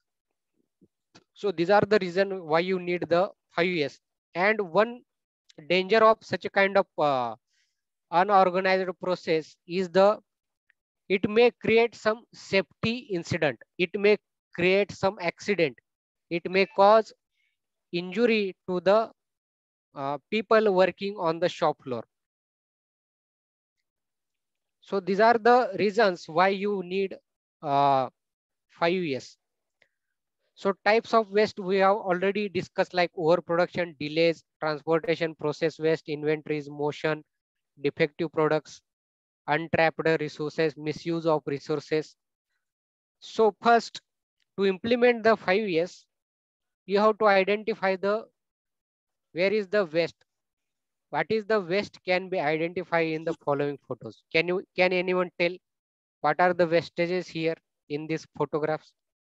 So these are the reason why you need the five years. And one danger of such a kind of uh, unorganized process is the, it may create some safety incident. It may create some accident. It may cause injury to the uh, people working on the shop floor. So these are the reasons why you need uh, five years. So types of waste we have already discussed, like overproduction, delays, transportation, process waste, inventories, motion, defective products, untrapped resources, misuse of resources. So first, to implement the five years, you have to identify the where is the waste. What is the waste can be identified in the following photos. Can you can anyone tell what are the wastages here in these photographs?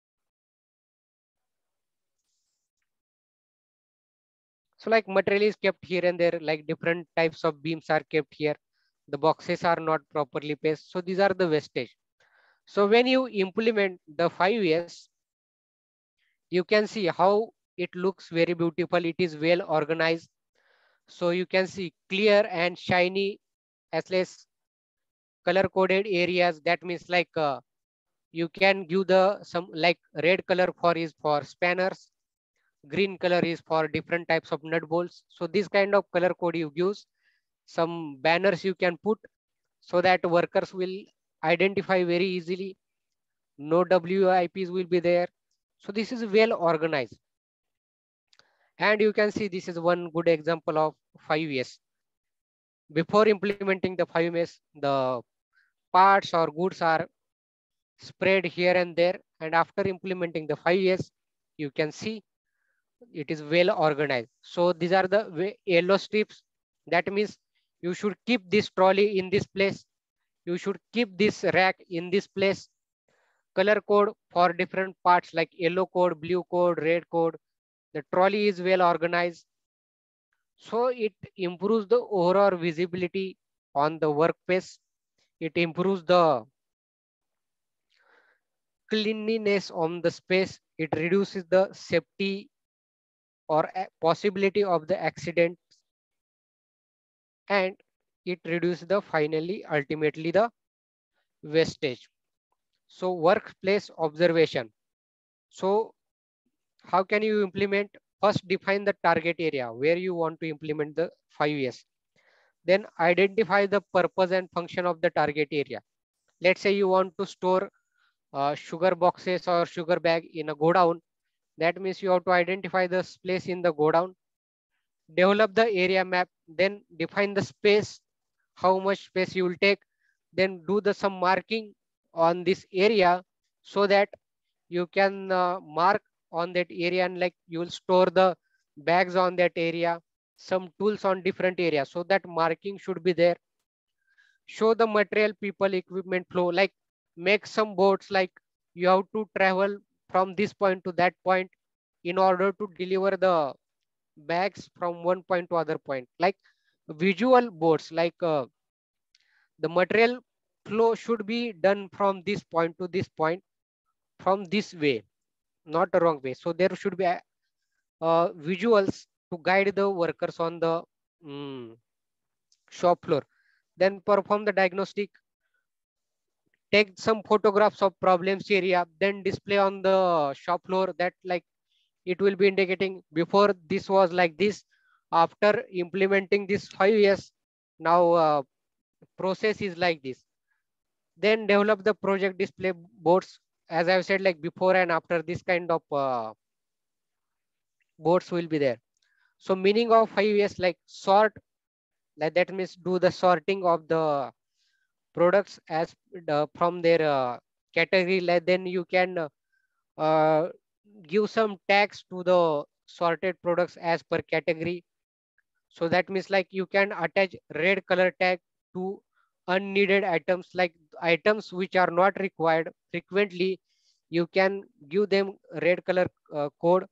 So like material is kept here and there, like different types of beams are kept here. The boxes are not properly placed. So these are the wastage. So when you implement the five years, you can see how it looks very beautiful. It is well organized. So you can see clear and shiny as less color coded areas. That means like uh, you can give the some like red color for is for spanners, green color is for different types of nut bolts. So this kind of color code you use. Some banners you can put so that workers will identify very easily. No W I Ps will be there. So this is well organized. And you can see this is one good example of five years. Before implementing the five years, the parts or goods are spread here and there. And after implementing the five years, you can see it is well organized. So these are the yellow strips. That means you should keep this trolley in this place. You should keep this rack in this place. Color code for different parts like yellow code, blue code, red code. The trolley is well organized. So it improves the overall visibility on the workplace. It improves the cleanliness on the space. It reduces the safety or possibility of the accident, and it reduces the finally ultimately the wastage. So workplace observation. So how can you implement? First, define the target area where you want to implement the five years. Then identify the purpose and function of the target area. Let's say you want to store uh, sugar boxes or sugar bag in a godown. That means you have to identify the place in the godown, develop the area map, then define the space, how much space you will take, then do the some marking on this area so that you can uh, mark on that area, and like you will store the bags on that area, some tools on different areas, so that marking should be there. Show the material, people, equipment flow, like make some boards like you have to travel from this point to that point in order to deliver the bags from one point to other point, like visual boards, like uh, the material flow should be done from this point to this point from this way, not the wrong way. So there should be a, uh, visuals to guide the workers on the um, shop floor. Then perform the diagnostic, take some photographs of problems area, then display on the shop floor, that like it will be indicating before this was like this, after implementing this five years, now uh, process is like this. Then develop the project display boards, as I've said, like before and after, this kind of uh, boards will be there. So meaning of five years, like sort, like that means do the sorting of the products as the, from their uh, category, like then you can uh, uh, give some tags to the sorted products as per category. So that means like you can attach red color tag to unneeded items, like items which are not required frequently, you can give them red color uh, code.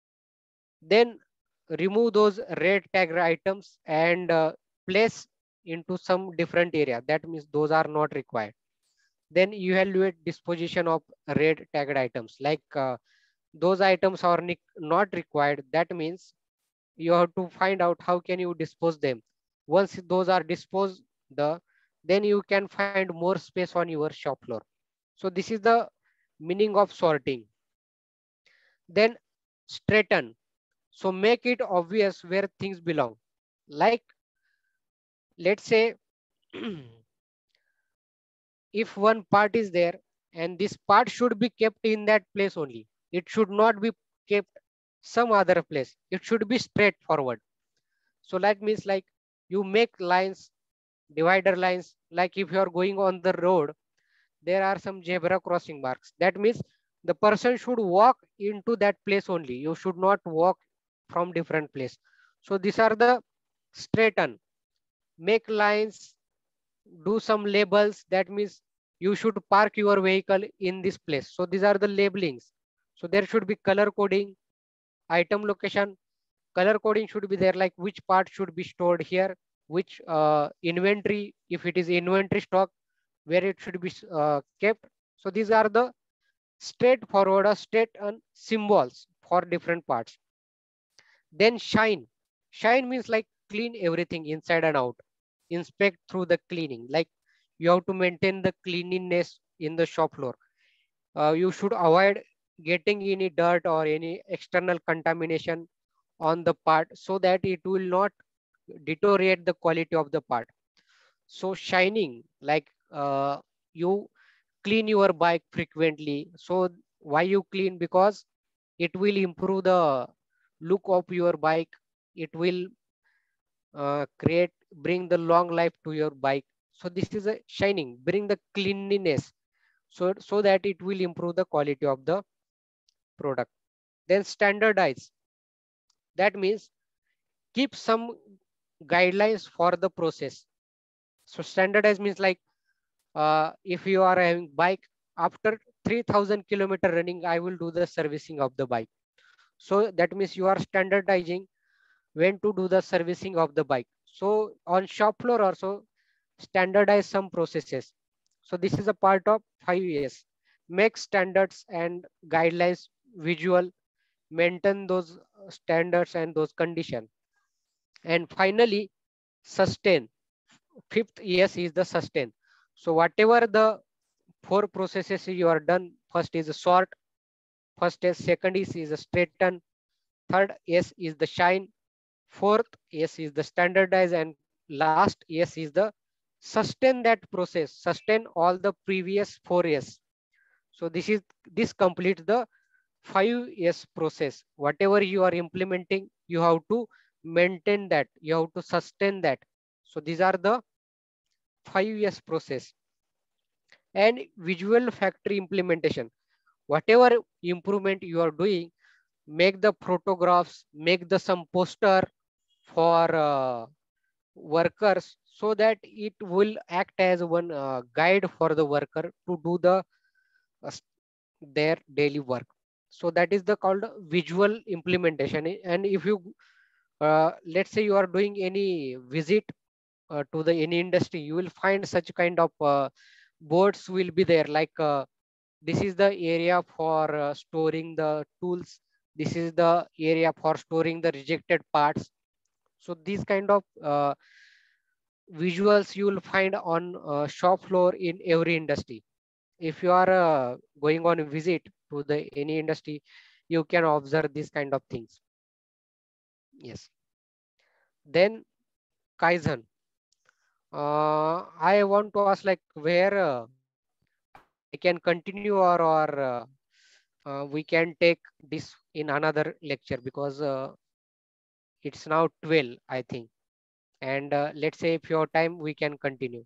Then remove those red tagged items and uh, place into some different area. That means those are not required. Then evaluate disposition of red tagged items, like uh, those items are not required. That means you have to find out how can you dispose them. Once those are disposed, the then you can find more space on your shop floor. So this is the meaning of sorting. Then straighten. So make it obvious where things belong. Like, let's say, if one part is there and this part should be kept in that place only. It should not be kept some other place. It should be straightforward. So like means like you make lines, divider lines, like if you are going on the road, there are some zebra crossing marks. That means the person should walk into that place only. You should not walk from different place. So these are the straighten, make lines, do some labels. That means you should park your vehicle in this place. So these are the labelings. So there should be color coding, item location. Color coding should be there, like which part should be stored here, which uh, inventory, if it is inventory stock, where it should be uh, kept. So these are the straightforward or straight and symbols for different parts. Then shine. Shine means like clean everything inside and out. Inspect through the cleaning. Like you have to maintain the cleanliness in the shop floor. Uh, you should avoid getting any dirt or any external contamination on the part so that it will not deteriorate the quality of the part. So shining, like uh, you clean your bike frequently. So why you clean? Because it will improve the look of your bike. It will uh, create, bring the long life to your bike. So this is a shining, bring the cleanliness, so so that it will improve the quality of the product. Then standardize. That means keep some guidelines for the process. So standardize means like uh, if you are having bike, after three thousand kilometer running, I will do the servicing of the bike. So that means you are standardizing when to do the servicing of the bike. So on shop floor also standardize some processes. So this is a part of five years. Make standards and guidelines visual, maintain those standards and those conditions. And finally, sustain. Fifth yes is the sustain. So whatever the four processes you are done, first is a sort, first is second is, is a straighten, third S is the shine, fourth S is the standardize, and last S is the sustain that process, sustain all the previous four S. So this is this completes the five S process. Whatever you are implementing, you have to maintain that, you have to sustain that. So these are the five S process. And visual factory implementation. Whatever improvement you are doing, make the photographs, make the some poster for uh, workers, so that it will act as one uh, guide for the worker to do the uh, their daily work. So that is the called visual implementation. And if you uh, let's say you are doing any visit uh, to the any industry, you will find such kind of uh, boards will be there, like uh, this is the area for uh, storing the tools, this is the area for storing the rejected parts. So these kind of uh, visuals you will find on uh, shop floor in every industry. If you are uh, going on a visit to the any industry, you can observe these kind of things. Yes. Then Kaizen. uh, I want to ask, like, where uh, I can continue, or or uh, uh, we can take this in another lecture, because uh, it's now twelve, I think. And uh, let's say if your time, we can continue.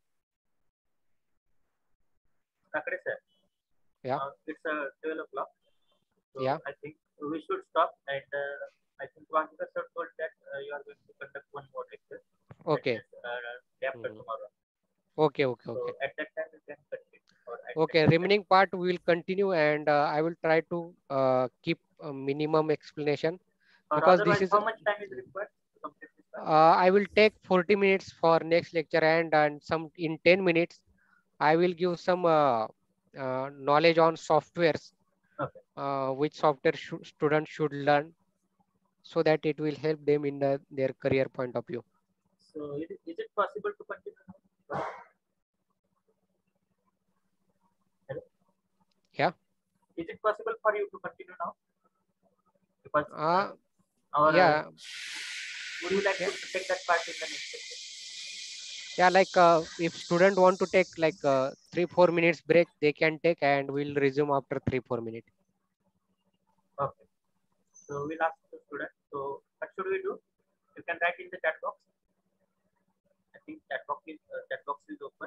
Kakade sir, Yeah. uh, it's uh, twelve o'clock. So Yeah. I think we should stop. And uh, I think Vankita sir told that uh, you are going to conduct one more lecture. That Okay. is uh, day after Mhm. tomorrow. Okay. Okay. So Okay. at that time we can continue. Or at Okay. that time, Remaining part we will continue, and uh, I will try to uh, keep a minimum explanation, or because this otherwise, is how much time is required to complete this part? uh, I will take forty minutes for next lecture, and and some in ten minutes I will give some uh, uh, knowledge on softwares, Okay. uh, which software sh students should learn, so that it will help them in the, their career point of view. So is it, is it possible to continue now? Hello? Yeah. Is it possible for you to continue now? Because uh, Uh, Or uh, Yeah, would you like yeah, to take that part in the next section? yeah. Like uh, if student want to take like uh, three four minutes break, they can take, and we'll resume after three four minutes. Okay. So we'll ask the student. So what should we do? You can write in the chat box. I think chat box is uh, chat box is open.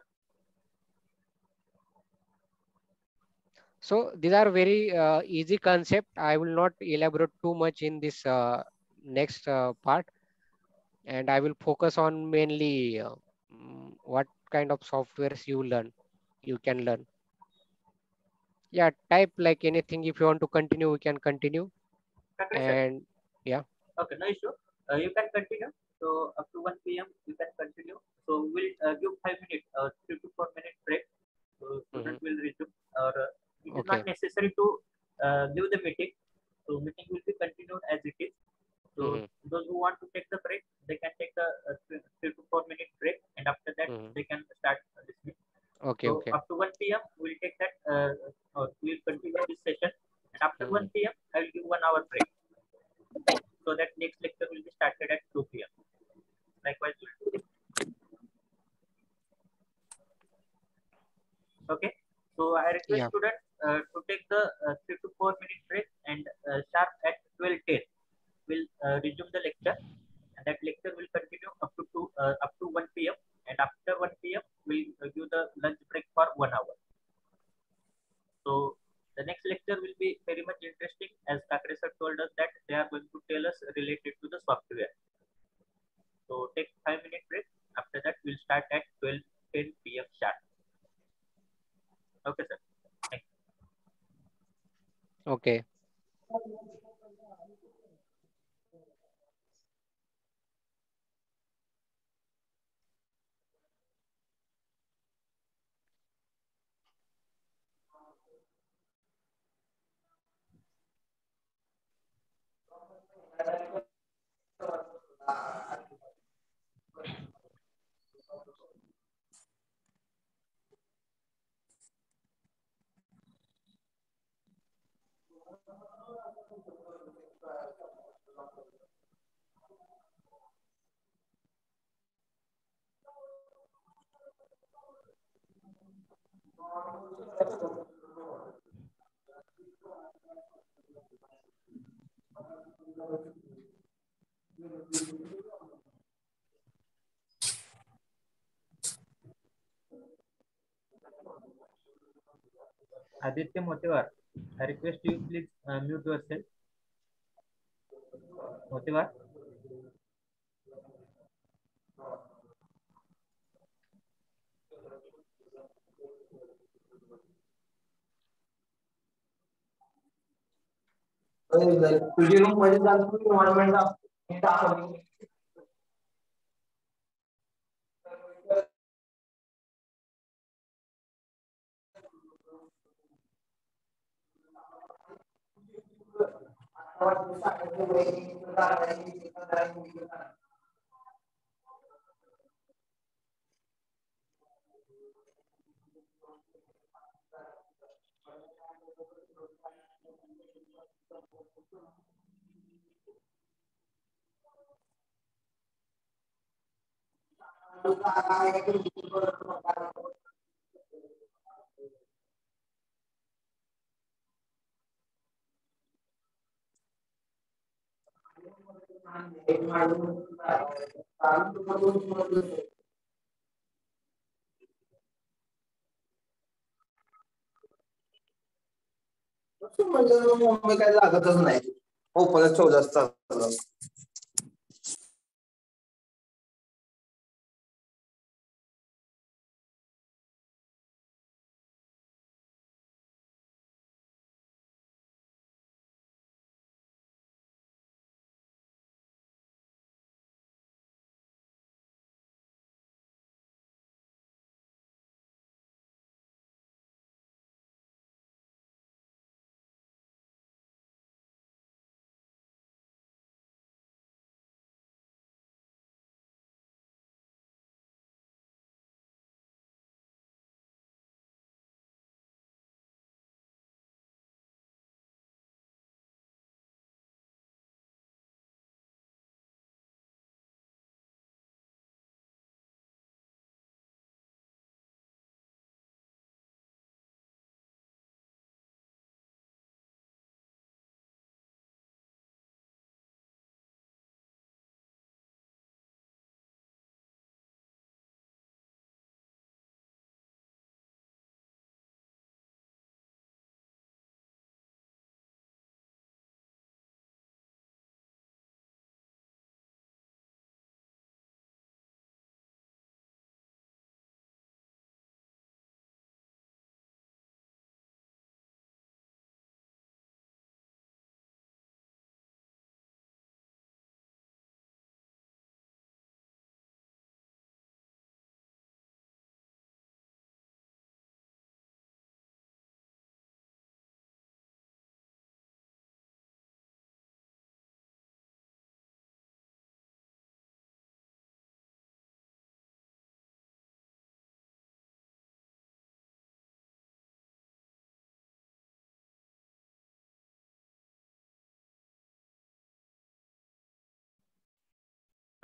So these are very uh, easy concept. I will not elaborate too much in this uh, next uh, part, and I will focus on mainly uh, mm, what kind of softwares you learn, you can learn. Yeah, type like anything. If you want to continue, we can continue. Okay, sir. And yeah, Okay, no issue. Uh, you can continue. So up to one p m you can continue. So we'll uh, give five minutes, uh, three to four minute break. So hmm, student will resume. Or uh, it is not okay. necessary to uh, give the meeting. So meeting will be continued as it is. So Hmm, those who want to take the break, they can take a, uh three, three to four minute break, and after that hmm. they can start listening. Okay, So okay. up to one p m we'll take that. Uh, uh, we'll continue this session, and after Hmm. one p m I'll give one hour break, so that next lecture will be started at two p m. Likewise, we'll do. Okay. So I request Yeah, students uh, to take the uh, three to four minute break, and uh, sharp at twelve ten will uh, resume the lecture, and that lecture will continue up to two, uh, up to one p m, and after one p m we'll uh, give the lunch break for one hour. So the next lecture will be very much interesting, as Kakre sir told us that they are going to tell us related to the software. So take five minute break. After that, we'll start at twelve ten p m sharp. Okay, sir. Thank you. okay. Aditya Motivar, I request you please uh, mute yourself. Motivar. तुझी room मध्ये जातो की one minute म्हणजे मुंबई काय लागतच नाही हो परत चौदा तास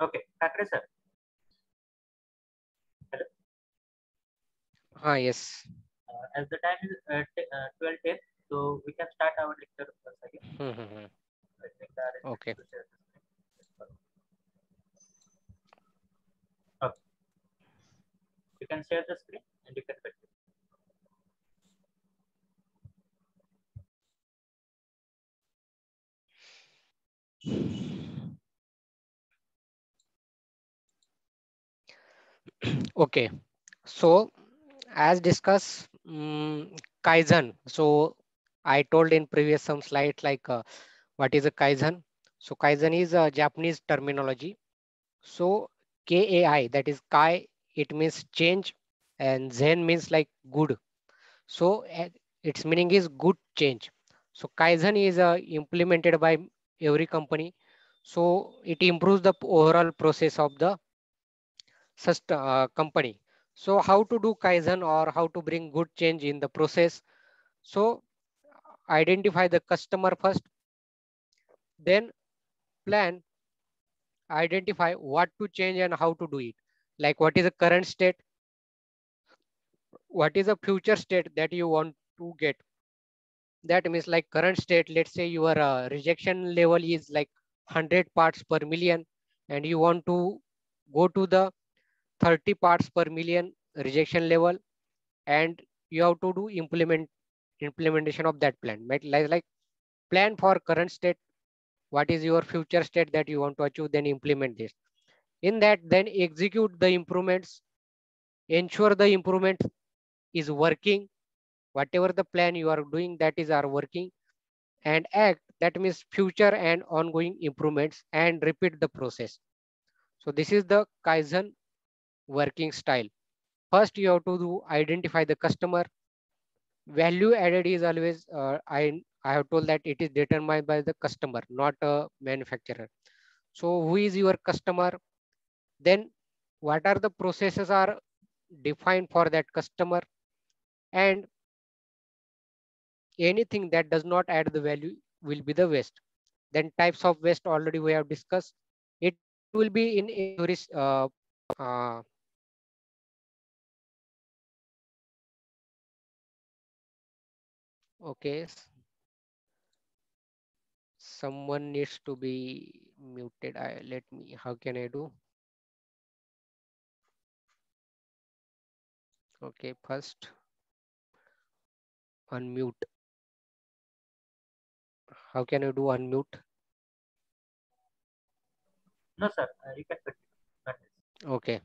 Okay, Kakre sir. Hello. Ah, yes. Uh, as the time is uh, uh, twelve ten, so we can start our lecture once again. Mm-hmm. Let me the Okay. to share the screen. Okay. You can share the screen and you can continue. Okay. So as discussed, um, Kaizen. So I told in previous some slide like uh, what is a Kaizen. So Kaizen is a Japanese terminology. So K A I, that is Kai, it means change, and Zen means like good. So uh, its meaning is good change. So Kaizen is uh, implemented by every company. So it improves the overall process of the sust- uh, company. So how to do Kaizen or how to bring good change in the process? So identify the customer first, then plan, identify what to change and how to do it. Like what is the current state, what is the future state that you want to get. That means like current state, let's say your uh, rejection level is like one hundred parts per million and you want to go to the thirty parts per million rejection level, and you have to do implement implementation of that plan. Like, like, like plan for current state, what is your future state that you want to achieve, then implement this. In that, then execute the improvements, ensure the improvement is working, whatever the plan you are doing that is are working, and act, that means future and ongoing improvements, and repeat the process. So this is the Kaizen working style. First you have to do identify the customer. Value added is always uh, I I have told that it is determined by the customer, not a manufacturer. So who is your customer? Then what are the processes are defined for that customer, and anything that does not add the value will be the waste. Then types of waste already we have discussed. It will be in every uh, uh, okay. Someone needs to be muted. I let me. How can I do? Okay, first unmute. How can I do unmute? No, sir. Uh, you can continue. Okay.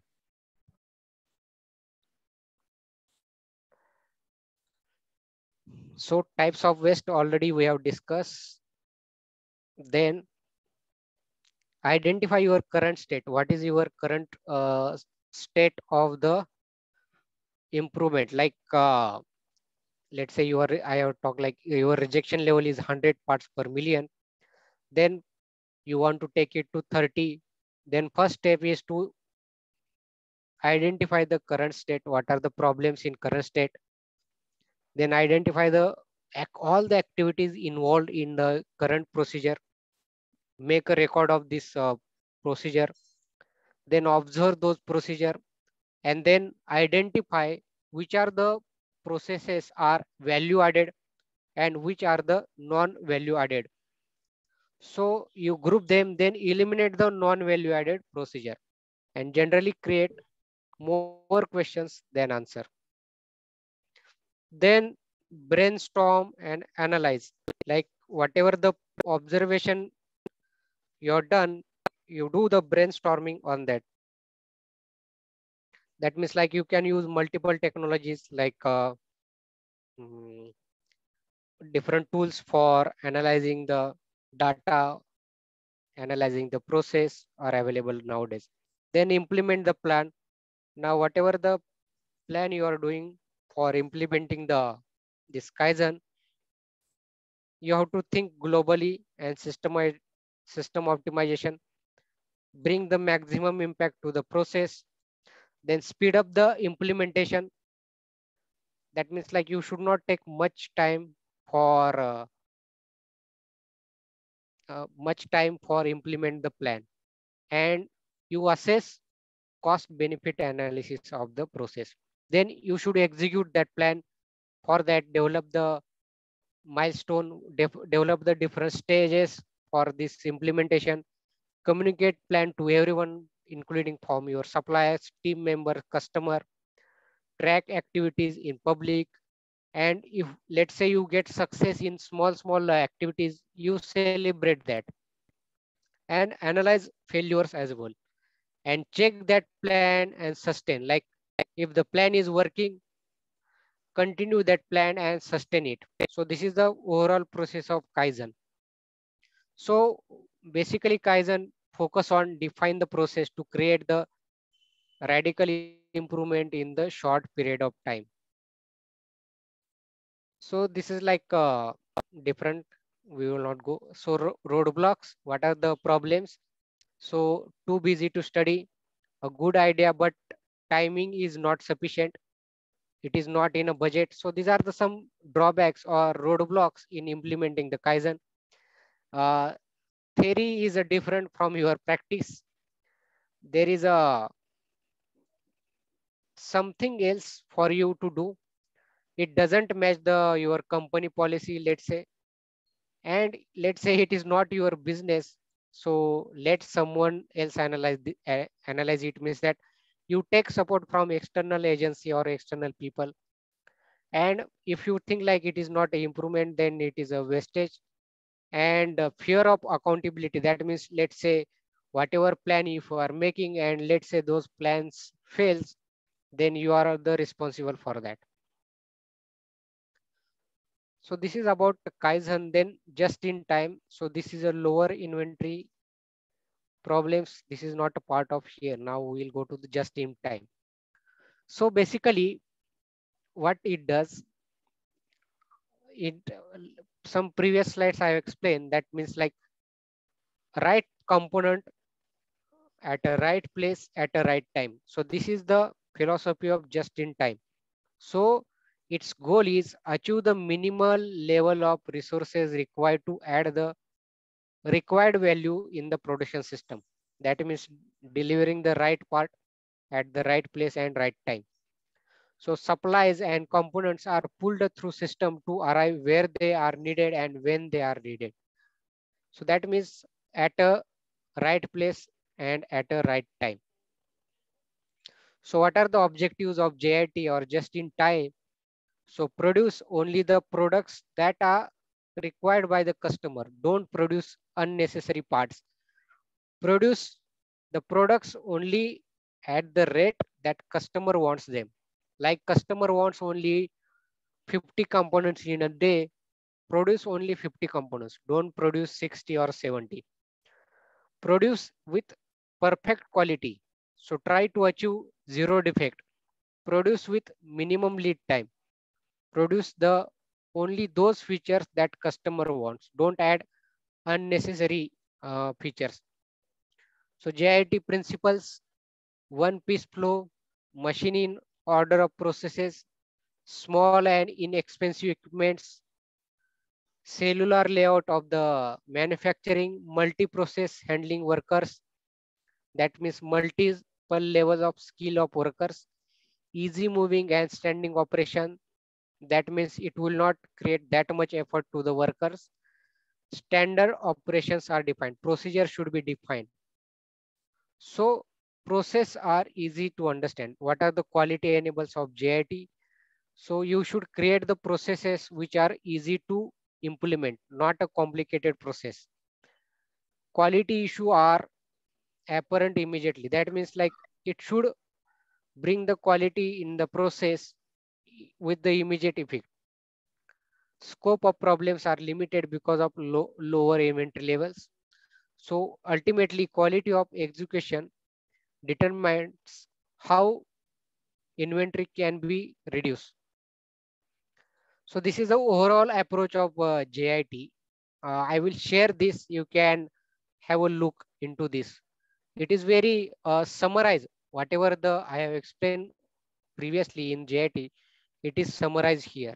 So types of waste already we have discussed. Then identify your current state. What is your current uh, state of the improvement? Like uh, let's say you are, I have talked like your rejection level is one hundred parts per million. Then you want to take it to thirty. Then first step is to identify the current state. What are the problems in current state? Then identify the all the activities involved in the current procedure. Make a record of this uh, procedure. Then observe those procedure, and then identify which are the processes are value added and which are the non value added. So you group them, then eliminate the non value added procedure, and generally create more questions than answer. Then brainstorm and analyze, like whatever the observation you're done, you do the brainstorming on that. That means like you can use multiple technologies like uh, mm, different tools for analyzing the data, analyzing the process are available nowadays. Then implement the plan. Now whatever the plan you are doing for implementing the this Kaizen, you have to think globally and systemize system optimization, bring the maximum impact to the process, then speed up the implementation. That means like you should not take much time for uh, uh, much time for implement the plan, and you assess cost benefit analysis of the process. Then you should execute that plan. For that, develop the milestone, develop the different stages for this implementation, communicate plan to everyone, including from your suppliers, team member, customer, track activities in public. And if let's say you get success in small, small activities, you celebrate that and analyze failures as well and check that plan and sustain. Like if the plan is working, continue that plan and sustain it. So this is the overall process of Kaizen. So basically Kaizen focus on define the process to create the radical improvement in the short period of time. So this is like uh, different, we will not go. So ro roadblocks, what are the problems? So too busy to study, a good idea, but timing is not sufficient. It is not in a budget. So these are the some drawbacks or roadblocks in implementing the Kaizen. Uh, theory is a different from your practice. There is a something else for you to do. It doesn't match the your company policy, let's say, and let's say it is not your business. So let someone else analyze the, uh, analyze it. Means that you take support from external agency or external people. And if you think like it is not an improvement, then it is a wastage. And uh, fear of accountability, that means let's say whatever plan if you are making and let's say those plans fails, then you are the responsible for that. So this is about Kaizen. Then just in time. So this is a lower inventory problems. This is not a part of here. Now we'll go to the just in time. So basically what it does, it some previous slides I have explained, that means like right component at a right place at a right time. So this is the philosophy of just in time. So its goal is achieve the minimal level of resources required to add the required value in the production system. That means delivering the right part at the right place and right time. So supplies and components are pulled through system to arrive where they are needed and when they are needed. So that means at a right place and at a right time. So what are the objectives of J I T or just in time? So produce only the products that are required by the customer. Don't produce unnecessary parts. Produce the products only at the rate that customer wants them. Like customer wants only fifty components in a day, produce only fifty components. Don't produce sixty or seventy. Produce with perfect quality. So try to achieve zero defect. Produce with minimum lead time. Produce the only those features that customer wants. Don't add unnecessary uh, features. So J I T principles: one piece flow, machine in order of processes, small and inexpensive equipments, cellular layout of the manufacturing, multi-process handling workers. That means multiple levels of skill of workers, easy moving and standing operation. That means it will not create that much effort to the workers. Standard operations are defined. Procedure should be defined. So process are easy to understand. What are the quality enablers of J I T? So you should create the processes which are easy to implement, not a complicated process. Quality issue are apparent immediately. That means like it should bring the quality in the process with the immediate effect. Scope of problems are limited because of low, lower inventory levels. So ultimately quality of execution determines how inventory can be reduced. So this is the overall approach of uh, J I T. Uh, I will share this. You can have a look into this. It is very uh, summarized. Whatever the I have explained previously in J I T, it is summarized here.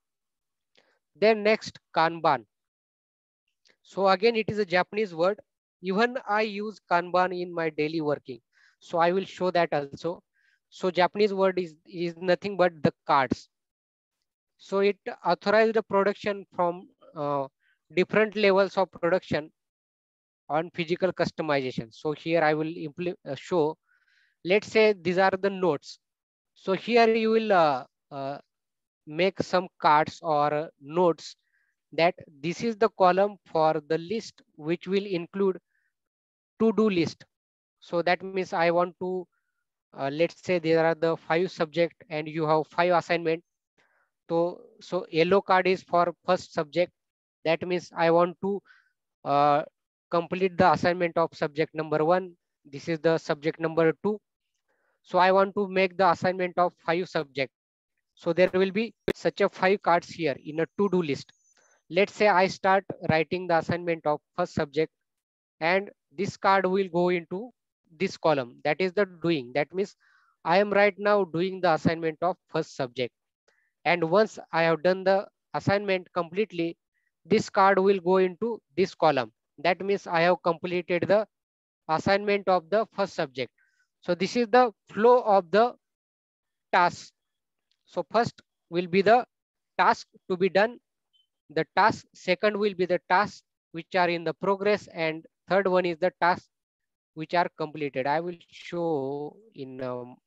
Then next, Kanban. So again, it is a Japanese word. Even I use Kanban in my daily working. So I will show that also. So Japanese word is, is nothing but the cards. So it authorizes the production from uh, different levels of production on physical customization. So here I will uh, show, let's say these are the notes. So here you will uh, uh, make some cards or uh, notes that this is the column for the list which will include to-do list. So that means I want to, uh, let's say there are the five subject and you have five assignment. So, so yellow card is for first subject. That means I want to uh, complete the assignment of subject number one. This is the subject number two. So I want to make the assignment of five subject. So there will be such a five cards here in a to-do list. Let's say I start writing the assignment of first subject, and this card will go into this column. That is the doing. That means I am right now doing the assignment of first subject. And once I have done the assignment completely, this card will go into this column. That means I have completed the assignment of the first subject. So this is the flow of the task. So first will be the task to be done. The task second will be the tasks which are in the progress, and third one is the tasks which are completed. I will show in, um,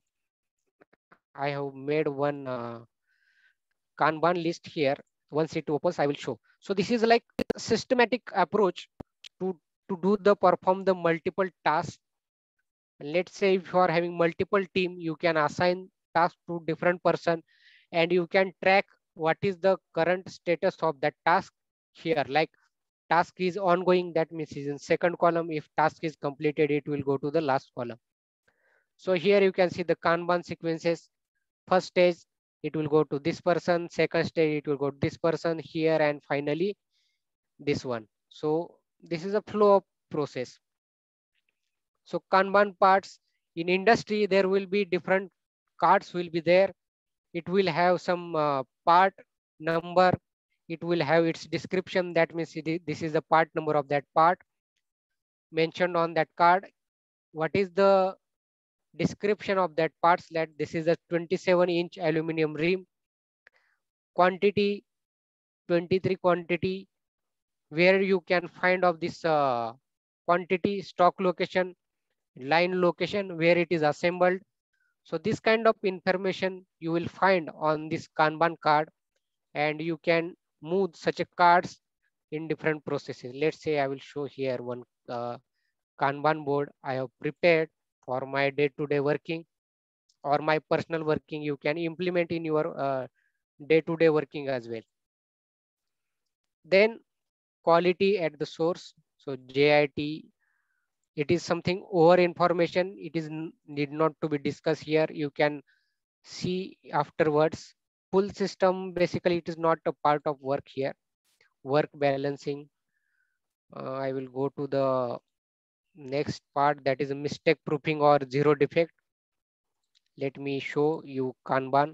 I have made one uh, Kanban list here. Once it opens, I will show. So this is like a systematic approach to, to do the perform the multiple tasks. Let's say if you are having multiple team, you can assign tasks to different person and you can track what is the current status of that task here. Like task is ongoing, that means is in second column. If task is completed, it will go to the last column. So here you can see the Kanban sequences. First stage, it will go to this person. Second stage, it will go to this person here, and finally this one. So this is a flow of process. So Kanban parts in industry, there will be different cards will be there. It will have some uh, part number. It will have its description. That means it, this is the part number of that part mentioned on that card. What is the description of that parts? That this is a twenty-seven inch aluminum rim. Quantity twenty-three quantity, where you can find of this uh, quantity, stock location, line location, where it is assembled. So this kind of information you will find on this Kanban card, and you can move such a cards in different processes. Let's say I will show here one uh, Kanban board I have prepared for my day-to-day working or my personal working. You can implement in your uh, day-to-day working as well. Then quality at the source. So J I T, it is something over information. It is need not to be discussed here. You can see afterwards. Pull system, basically it is not a part of work here. Work balancing. Uh, I will go to the next part, that is a mistake proofing or zero defect. Let me show you Kanban.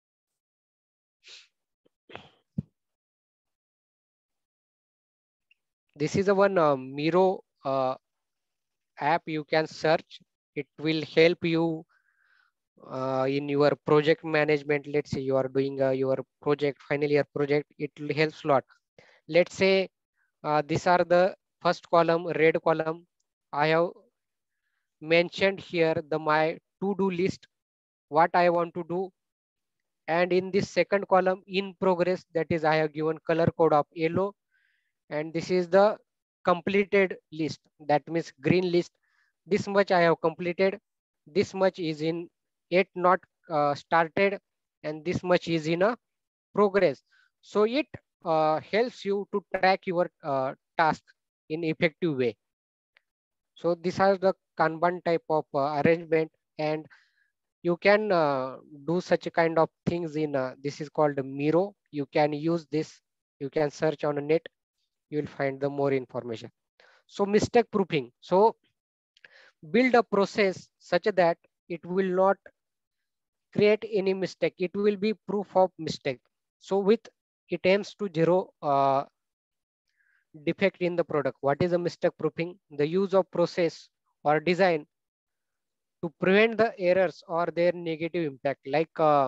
This is a one uh, Miro uh, app you can search. It will help you uh, in your project management. Let's say you are doing uh, your project, final year project, it will help a lot. Let's say uh, these are the first column, red column. I have mentioned here the my to-do list, what I want to do. And in this second column, in progress, that is I have given color code of yellow. And this is the completed list, that means green list. This much I have completed, this much is in yet not uh, started, and this much is in a progress. So it uh, helps you to track your uh, task in effective way. So these are the Kanban type of uh, arrangement, and you can uh, do such a kind of things in uh, this is called Miro. You can use this, you can search on the net, you will find the more information. So mistake proofing. So build a process such that it will not create any mistake. It will be proof of mistake. So with it aims to zero uh, defect in the product. What is a mistake proofing? The use of process or design to prevent the errors or their negative impact. Like uh,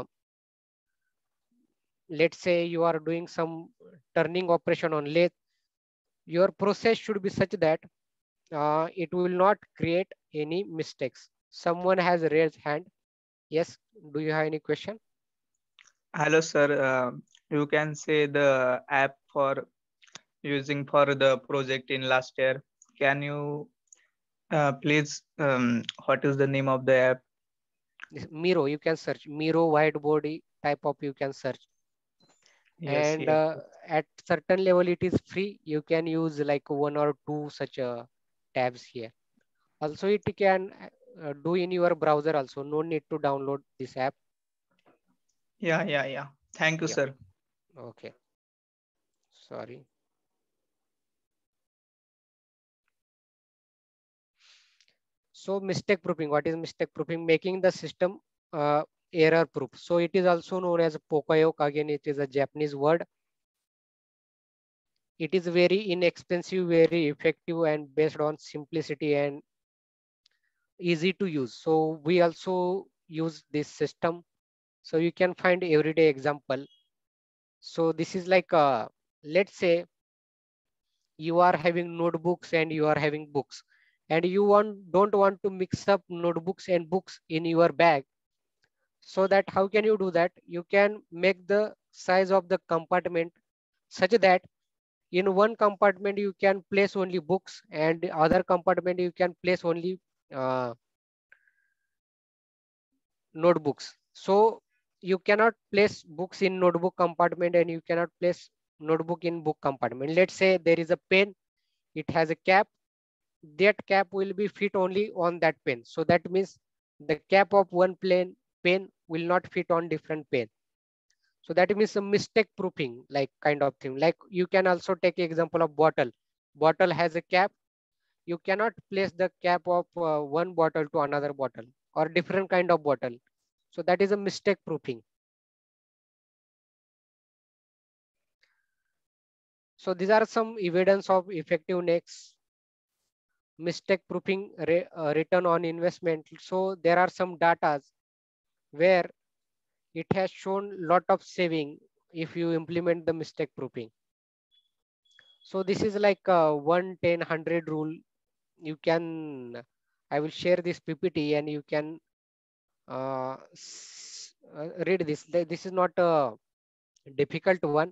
let's say you are doing some turning operation on lathe, your process should be such that uh, it will not create any mistakes. Someone has raised hand. Yes, do you have any question? Hello, sir. Uh, you can say the app for using for the project in last year. Can you uh, please um, what is the name of the app? This Miro, you can search Miro whiteboard type of you can search. Yes, And yes. uh, at certain level it is free. You can use like one or two such uh, tabs here. Also it can uh, do in your browser also. No need to download this app. Yeah, yeah, yeah. Thank you, Yeah. sir. Okay. Sorry. So mistake proofing. What is mistake proofing? Making the system uh, error proof. So it is also known as Pocoyoke. Again, it is a Japanese word. It is very inexpensive, very effective, and based on simplicity and easy to use. So we also use this system. So you can find everyday example. So this is like, uh, let's say you are having notebooks and you are having books, and you want don't want to mix up notebooks and books in your bag. So that how can you do that? You can make the size of the compartment such that in one compartment you can place only books, and the other compartment you can place only uh, notebooks. So you cannot place books in notebook compartment and you cannot place notebook in book compartment. Let's say there is a pen, it has a cap. That cap will be fit only on that pen. So that means the cap of one plane pen will not fit on different pen. So that means a mistake proofing like kind of thing. Like you can also take example of bottle. Bottle has a cap. You cannot place the cap of uh, one bottle to another bottle or different kind of bottle. So that is a mistake proofing. So these are some evidence of effectiveness. Mistake proofing re, uh, return on investment. So there are some data where it has shown lot of saving if you implement the mistake proofing. So this is like a one, ten, one hundred rule. You can, I will share this P P T and you can uh, s- uh, read this. This is not a difficult one.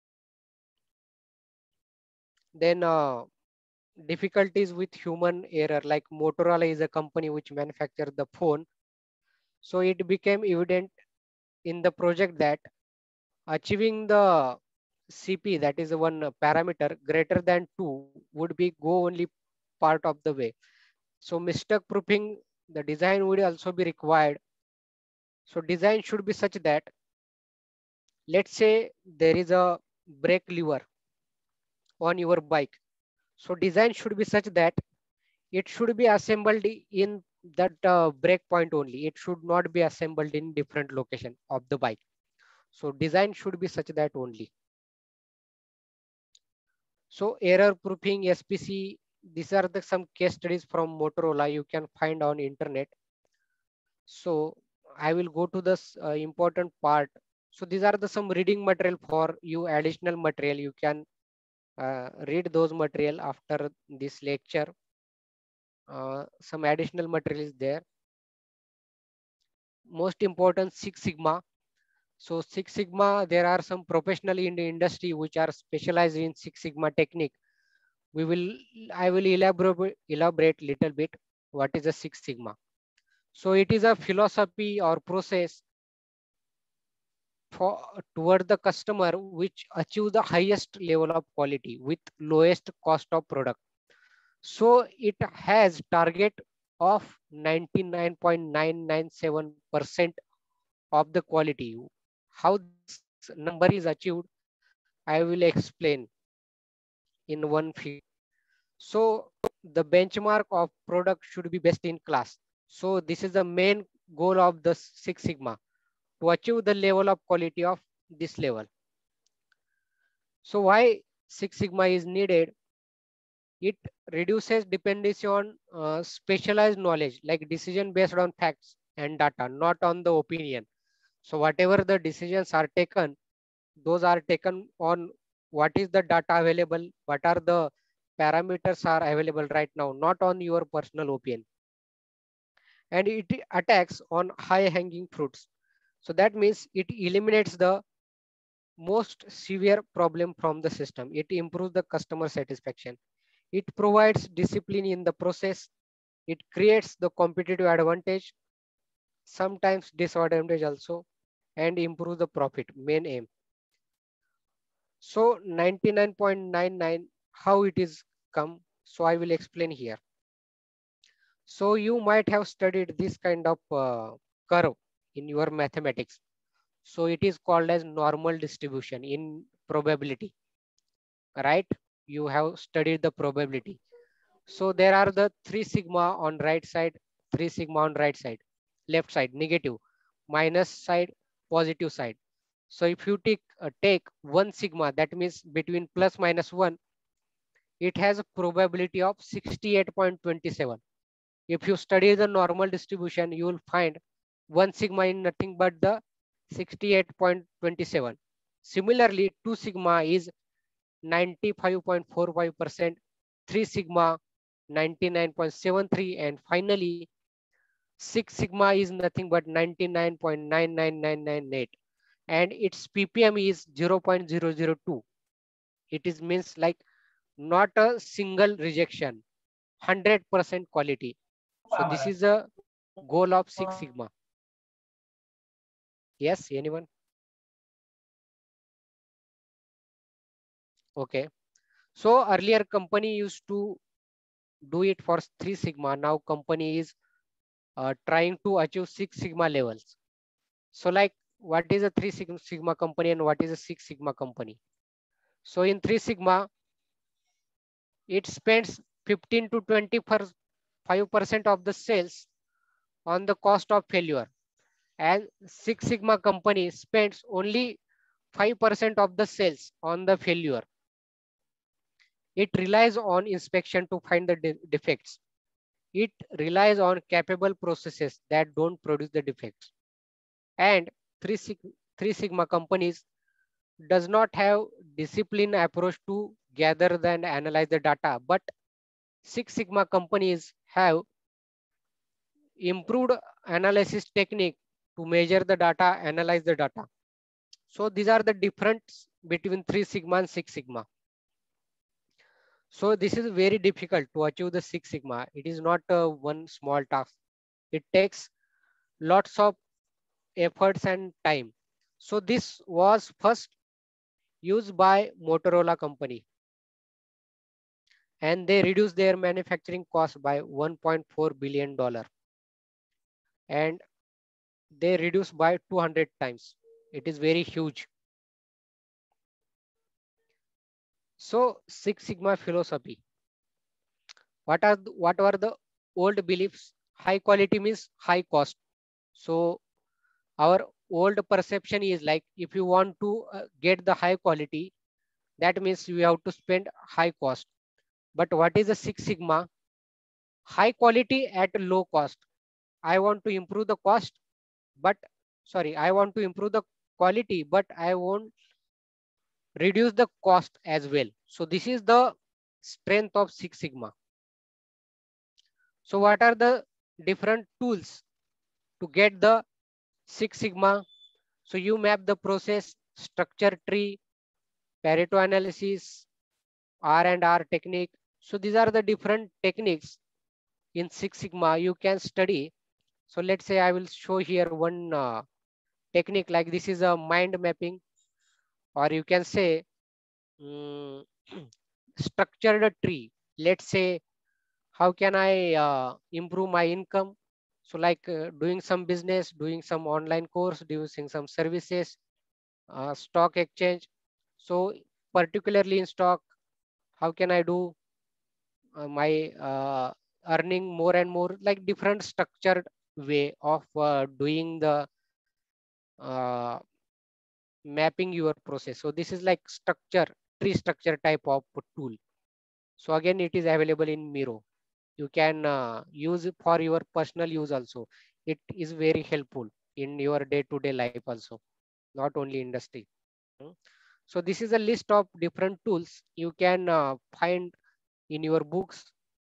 Then uh, difficulties with human error, like Motorola is a company which manufactured the phone. So it became evident in the project that achieving the C P, that is one parameter greater than two, would be go only part of the way. So mistake proofing, the design would also be required. So design should be such that, let's say there is a brake lever on your bike. So design should be such that it should be assembled in that uh, break point only. It should not be assembled in different location of the bike. So design should be such that only. So error proofing, S P C, these are the some case studies from Motorola you can find on internet. So I will go to this uh, important part. So these are the some reading material for you, additional material. You can uh, read those material after this lecture. Uh, some additional material is there. Most important, Six Sigma. So Six Sigma, there are some professional in the industry which are specialized in Six Sigma technique. We will, I will elaborate, elaborate little bit what is a Six Sigma. So it is a philosophy or process for toward the customer which achieve the highest level of quality with lowest cost of product. So it has target of ninety-nine point nine nine seven percent of the quality. How this number is achieved, I will explain in one figure. So the benchmark of product should be best in class. So this is the main goal of the Six Sigma, to achieve the level of quality of this level. So why Six Sigma is needed? It reduces dependency on uh, specialized knowledge, like decision based on facts and data, not on the opinion. So whatever the decisions are taken, those are taken on what is the data available, what are the parameters are available right now, not on your personal opinion. And it attacks on high hanging fruits. So that means it eliminates the most severe problem from the system. It improves the customer satisfaction. It provides discipline in the process. It creates the competitive advantage, sometimes disadvantage also, and improve the profit, main aim. So ninety-nine point nine nine, how it is come? So I will explain here. So you might have studied this kind of uh, curve in your mathematics. So it is called as normal distribution in probability, right? You have studied the probability. So there are the three sigma on right side, three sigma on right side, left side, negative, minus side, positive side. So if you take, uh, take one sigma, that means between plus minus one, it has a probability of sixty-eight point two seven. If you study the normal distribution, you will find one sigma in nothing but the sixty-eight point two seven. Similarly, two sigma is ninety-five point four five percent, three sigma ninety-nine point seven three, and finally six sigma is nothing but ninety-nine point nine nine nine nine eight, and its ppm is zero point zero zero two. It is means like not a single rejection, one hundred percent quality. So this is a goal of Six Sigma. Yes, anyone? Okay. So earlier company used to do it for Three Sigma. Now company is uh, trying to achieve Six Sigma levels. So like what is a Three Sigma company and what is a Six Sigma company? So in Three Sigma, it spends fifteen to twenty-five percent of the sales on the cost of failure, and Six Sigma company spends only five percent of the sales on the failure. It relies on inspection to find the de defects. It relies on capable processes that don't produce the defects. And Three, Sig Three Sigma companies does not have disciplined approach to gather and analyze the data, but Six Sigma companies have improved analysis technique to measure the data, analyze the data. So these are the difference between Three Sigma and Six Sigma. So this is very difficult to achieve the Six Sigma. It is not uh, one small task. It takes lots of efforts and time. So this was first used by Motorola company, and they reduced their manufacturing cost by one point four billion dollars, and they reduced by two hundred times. It is very huge. So Six Sigma philosophy. What are the, what were the old beliefs? High quality means high cost. So our old perception is like if you want to uh, get the high quality, that means you have to spend high cost. But what is the Six Sigma? High quality at low cost. I want to improve the cost, but sorry, I want to improve the quality, but I won't reduce the cost as well. So this is the strength of Six Sigma. So what are the different tools to get the Six Sigma? So you map the process, structure tree, Pareto analysis, R and R technique. So these are the different techniques in Six Sigma you can study. So let's say I will show here one uh, technique, like this is a mind mapping, or you can say um, structured tree. Let's say how can I uh, improve my income? So like uh, doing some business, doing some online course, doing some services, uh, stock exchange. So particularly in stock, how can I do uh, my uh, earning more and more, like different structured way of uh, doing the uh, mapping your process. So this is like structure, tree structure type of tool. So again, it is available in Miro. You can uh, use it for your personal use also. It is very helpful in your day-to-day life also, not only industry. Hmm. So this is a list of different tools you can uh, find in your books.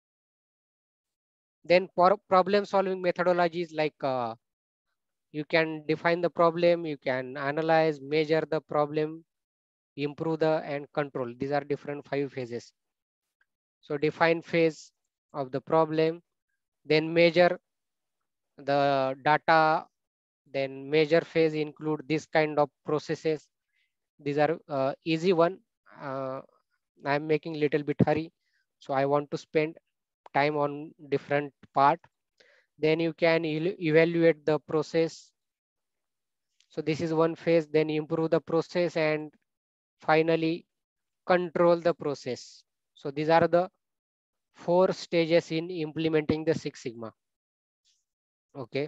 Then for problem solving methodologies, like uh, you can define the problem, you can analyze, measure the problem, improve the and control. These are different five phases. So define phase of the problem, then measure the data, then measure phase include this kind of processes. These are uh, easy one. Uh, I'm making little bit hurry, so I want to spend time on different part. Then you can evaluate the process. So this is one phase. Then improve the process and finally control the process. So these are the four stages in implementing the Six Sigma. Okay.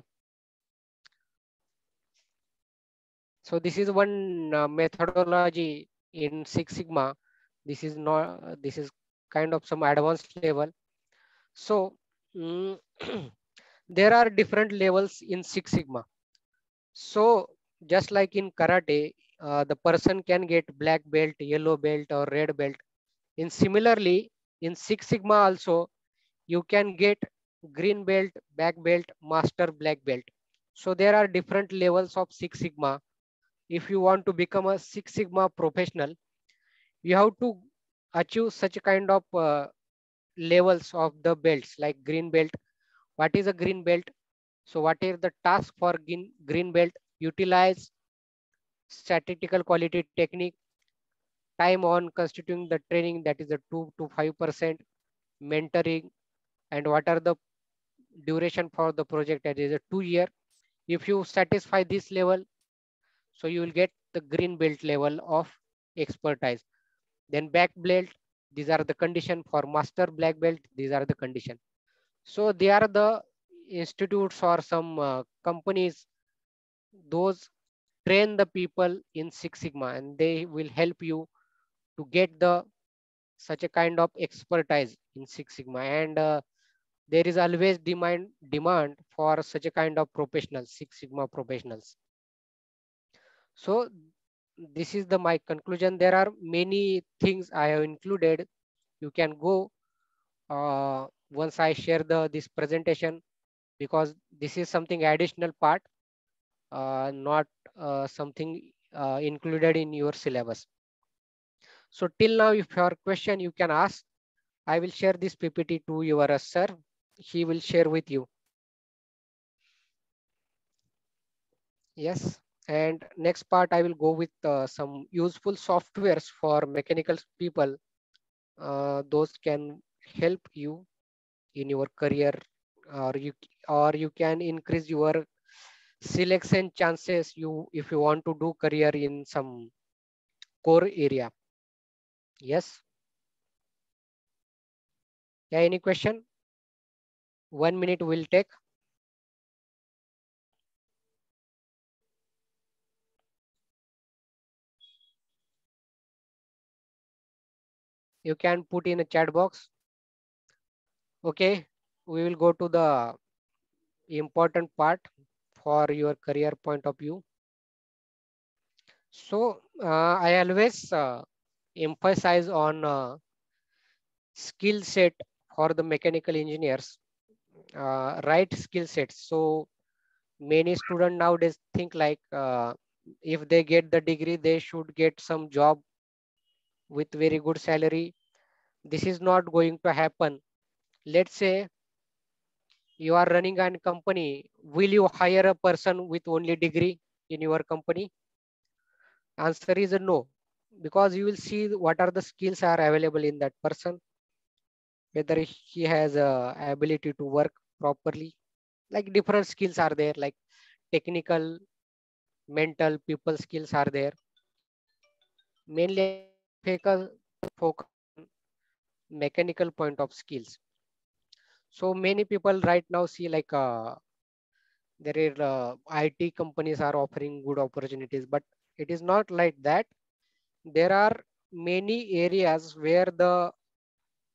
So this is one uh, methodology in Six Sigma. This is not, uh, this is kind of some advanced level. So mm, there are different levels in Six Sigma. So just like in karate, uh, the person can get black belt, yellow belt or red belt. In similarly, in Six Sigma also, you can get green belt, black belt, master black belt. So there are different levels of Six Sigma. If you want to become a Six Sigma professional, you have to achieve such a kind of uh, levels of the belts like green belt. What is a green belt? So what is the task for green, green belt? Utilize statistical quality technique, time on constituting the training, that is a two to five percent, mentoring, and what are the duration for the project, that is a two year. If you satisfy this level, so you will get the green belt level of expertise. Then black belt, these are the condition. For master black belt, these are the condition. So they are the institutes or some uh, companies, those train the people in Six Sigma, and they will help you to get the such a kind of expertise in Six Sigma. And uh, there is always demand demand for such a kind of professionals, Six Sigma professionals. So this is the my conclusion. There are many things I have included. You can go uh, once I share the this presentation, because this is something additional part, uh, not uh, something uh, included in your syllabus. So till now, if your question you can ask, I will share this P P T to your uh, sir. He will share with you. Yes. And next part, I will go with uh, some useful softwares for mechanical people. Uh, those can help you in your career, or you or you can increase your selection chances. You if you want to do career in some core area. Yes. Yeah. Any question? One minute will take. You can put in a chat box. Okay, we will go to the important part for your career point of view. So uh, I always uh, emphasize on uh, skill set for the mechanical engineers, uh, right skill sets. So many students nowadays think like uh, if they get the degree, they should get some job with very good salary. This is not going to happen. Let's say you are running a company, will you hire a person with only degree in your company? Answer is a no, because you will see what are the skills are available in that person, whether he has a ability to work properly. Like different skills are there, like technical, mental, people skills are there. Mainly I will focus focus on mechanical point of skills. So many people right now see like uh, there is uh, I T companies are offering good opportunities, but it is not like that. There are many areas where the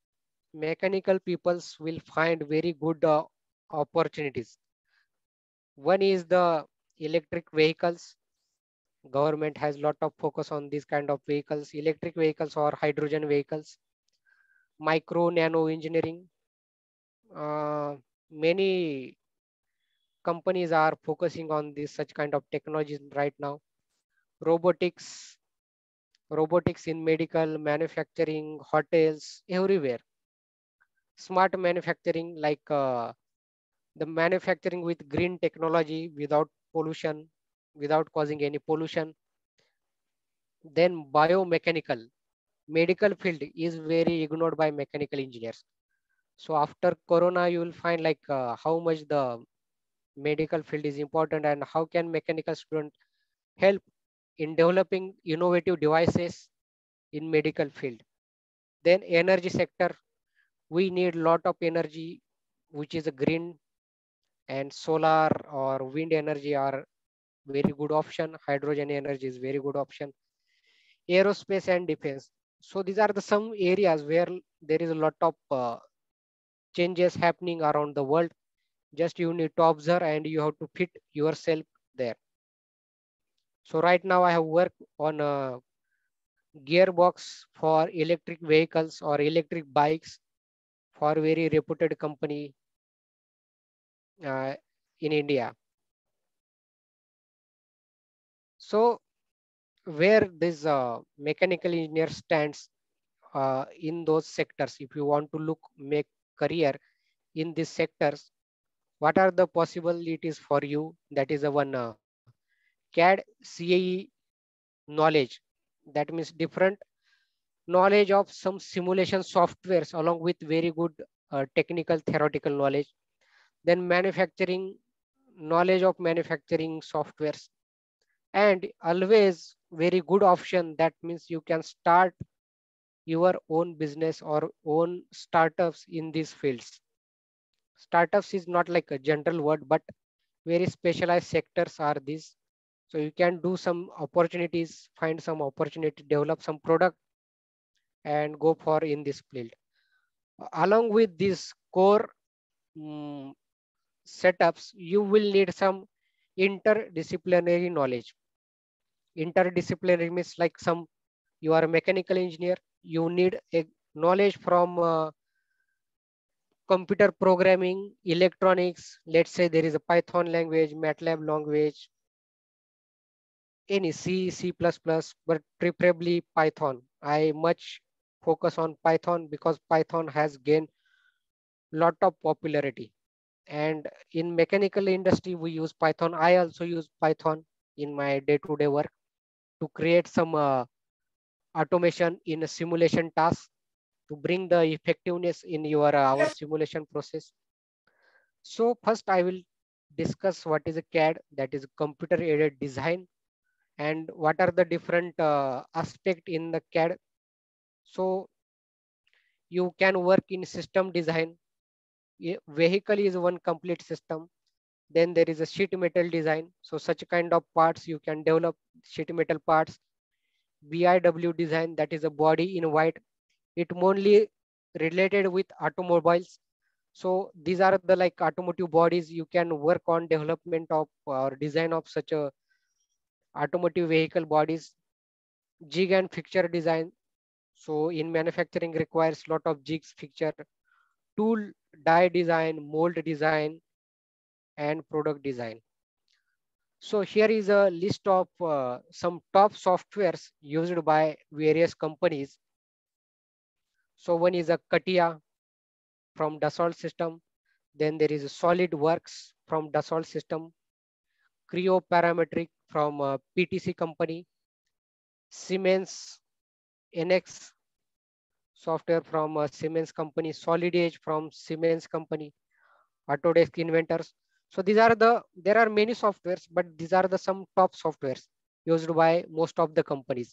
mechanical peoples will find very good uh, opportunities. One is the electric vehicles. Government has lot of focus on these kind of vehicles, electric vehicles or hydrogen vehicles. Micro nano engineering. Uh, many companies are focusing on this such kind of technologies right now. Robotics, robotics in medical, manufacturing, hotels, everywhere. Smart manufacturing, like uh, the manufacturing with green technology without pollution, without causing any pollution. Then biomechanical, medical field is very ignored by mechanical engineers. So after Corona, you will find like uh, how much the medical field is important and how can mechanical student help in developing innovative devices in medical field. Then energy sector, we need lot of energy, which is a green, and solar or wind energy are very good option. Hydrogen energy is very good option. Aerospace and defense. So these are the some areas where there is a lot of uh, changes happening around the world. Just you need to observe and you have to fit yourself there. So right now I have worked on a gearbox for electric vehicles or electric bikes for very reputed company uh, in India. So where this uh, mechanical engineer stands uh, in those sectors, if you want to look make career in these sectors, what are the possibilities for you? That is a one uh, C A D C A E knowledge. That means different knowledge of some simulation softwares along with very good uh, technical theoretical knowledge. Then manufacturing, knowledge of manufacturing softwares, and always very good option. That means you can start your own business or own startups in these fields. Startups is not like a general word, but very specialized sectors are these. So you can do some opportunities, find some opportunity, develop some product and go for in this field. Along with this core um, setups, you will need some interdisciplinary knowledge. Interdisciplinary means like some, you are a mechanical engineer, you need a knowledge from uh, computer programming, electronics. Let's say there is a Python language, MATLAB language, any C, C++, but preferably Python. I much focus on Python because Python has gained lot of popularity. And in mechanical industry, we use Python. I also use Python in my day-to-day work to create some uh, automation in a simulation task to bring the effectiveness in your uh, our simulation process. So first I will discuss what is a C A D, that is computer aided design, and what are the different uh, aspect in the C A D. So you can work in system design. A vehicle is one complete system. Then there is a sheet metal design. So such kind of parts you can develop, sheet metal parts. B I W design, that is a body in white. It mainly related with automobiles. So these are the like automotive bodies. You can work on development of or design of such a automotive vehicle bodies. Jig and fixture design. So in manufacturing requires lot of jigs, fixture, tool, die design, mold design, and product design. So here is a list of uh, some top softwares used by various companies. So one is a CATIA from Dassault System. Then there is a SolidWorks from Dassault System. Creo Parametric from uh, P T C company. Siemens N X software from uh, Siemens company. Solid Edge from Siemens company. Autodesk Inventors. So these are the, there are many softwares, but these are the some top softwares used by most of the companies.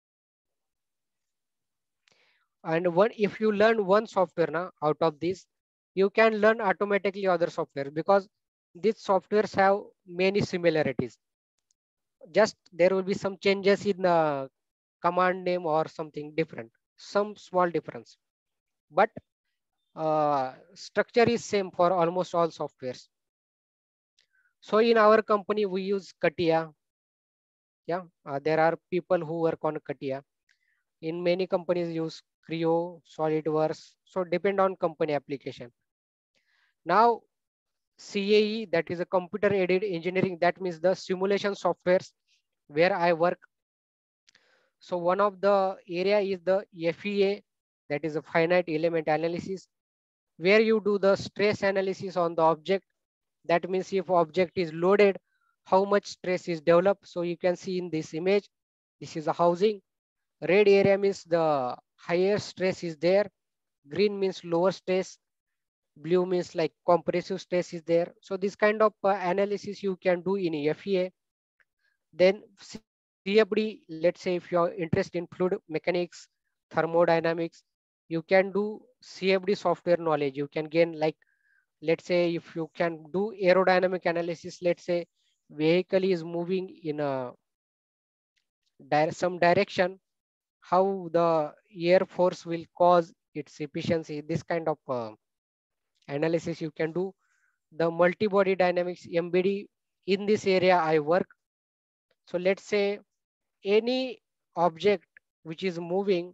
And one, if you learn one software now out of this, you can learn automatically other software because these softwares have many similarities. Just there will be some changes in the command name or something different, some small difference. But uh, structure is same for almost all softwares. So in our company, we use CATIA. Yeah, uh, there are people who work on CATIA. In many companies use Creo, SolidWorks. So depend on company application. Now C A E, that is a computer aided engineering, that means the simulation softwares where I work. So one of the area is the F E A, that is a finite element analysis, where you do the stress analysis on the object. That means if object is loaded, how much stress is developed. So you can see in this image, this is a housing. Red area means the higher stress is there. Green means lower stress. Blue means like compressive stress is there. So this kind of uh, analysis you can do in F E A. Then C F D, let's say if you're interested in fluid mechanics, thermodynamics, you can do C F D software knowledge. You can gain, like, let's say if you can do aerodynamic analysis, let's say vehicle is moving in a dire some direction, how the air force will cause its efficiency. This kind of uh, analysis you can do. The multi-body dynamics M B D, in this area I work. So let's say any object which is moving,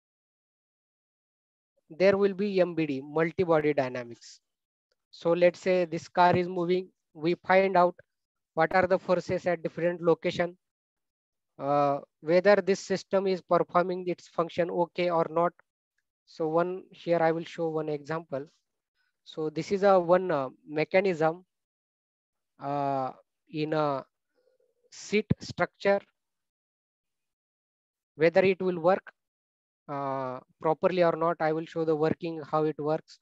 there will be M B D, multi-body dynamics. So let's say this car is moving, we find out what are the forces at different location, uh, whether this system is performing its function okay or not. So one here I will show one example. So this is a one uh, mechanism uh, in a seat structure, whether it will work uh, properly or not. I will show the working, how it works.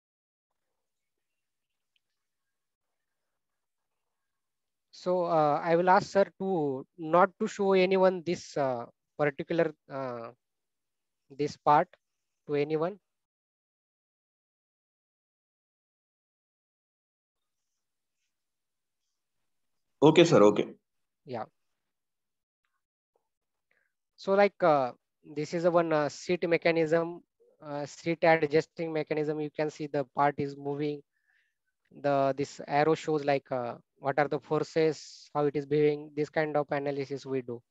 So uh, I will ask sir to not to show anyone this uh, particular uh, this part to anyone. Okay, sir. Okay. Yeah. So like uh, this is a one uh, seat mechanism, uh, seat adjusting mechanism. You can see the part is moving. The this arrow shows like uh, what are the forces, how it is behaving. This kind of analysis we do.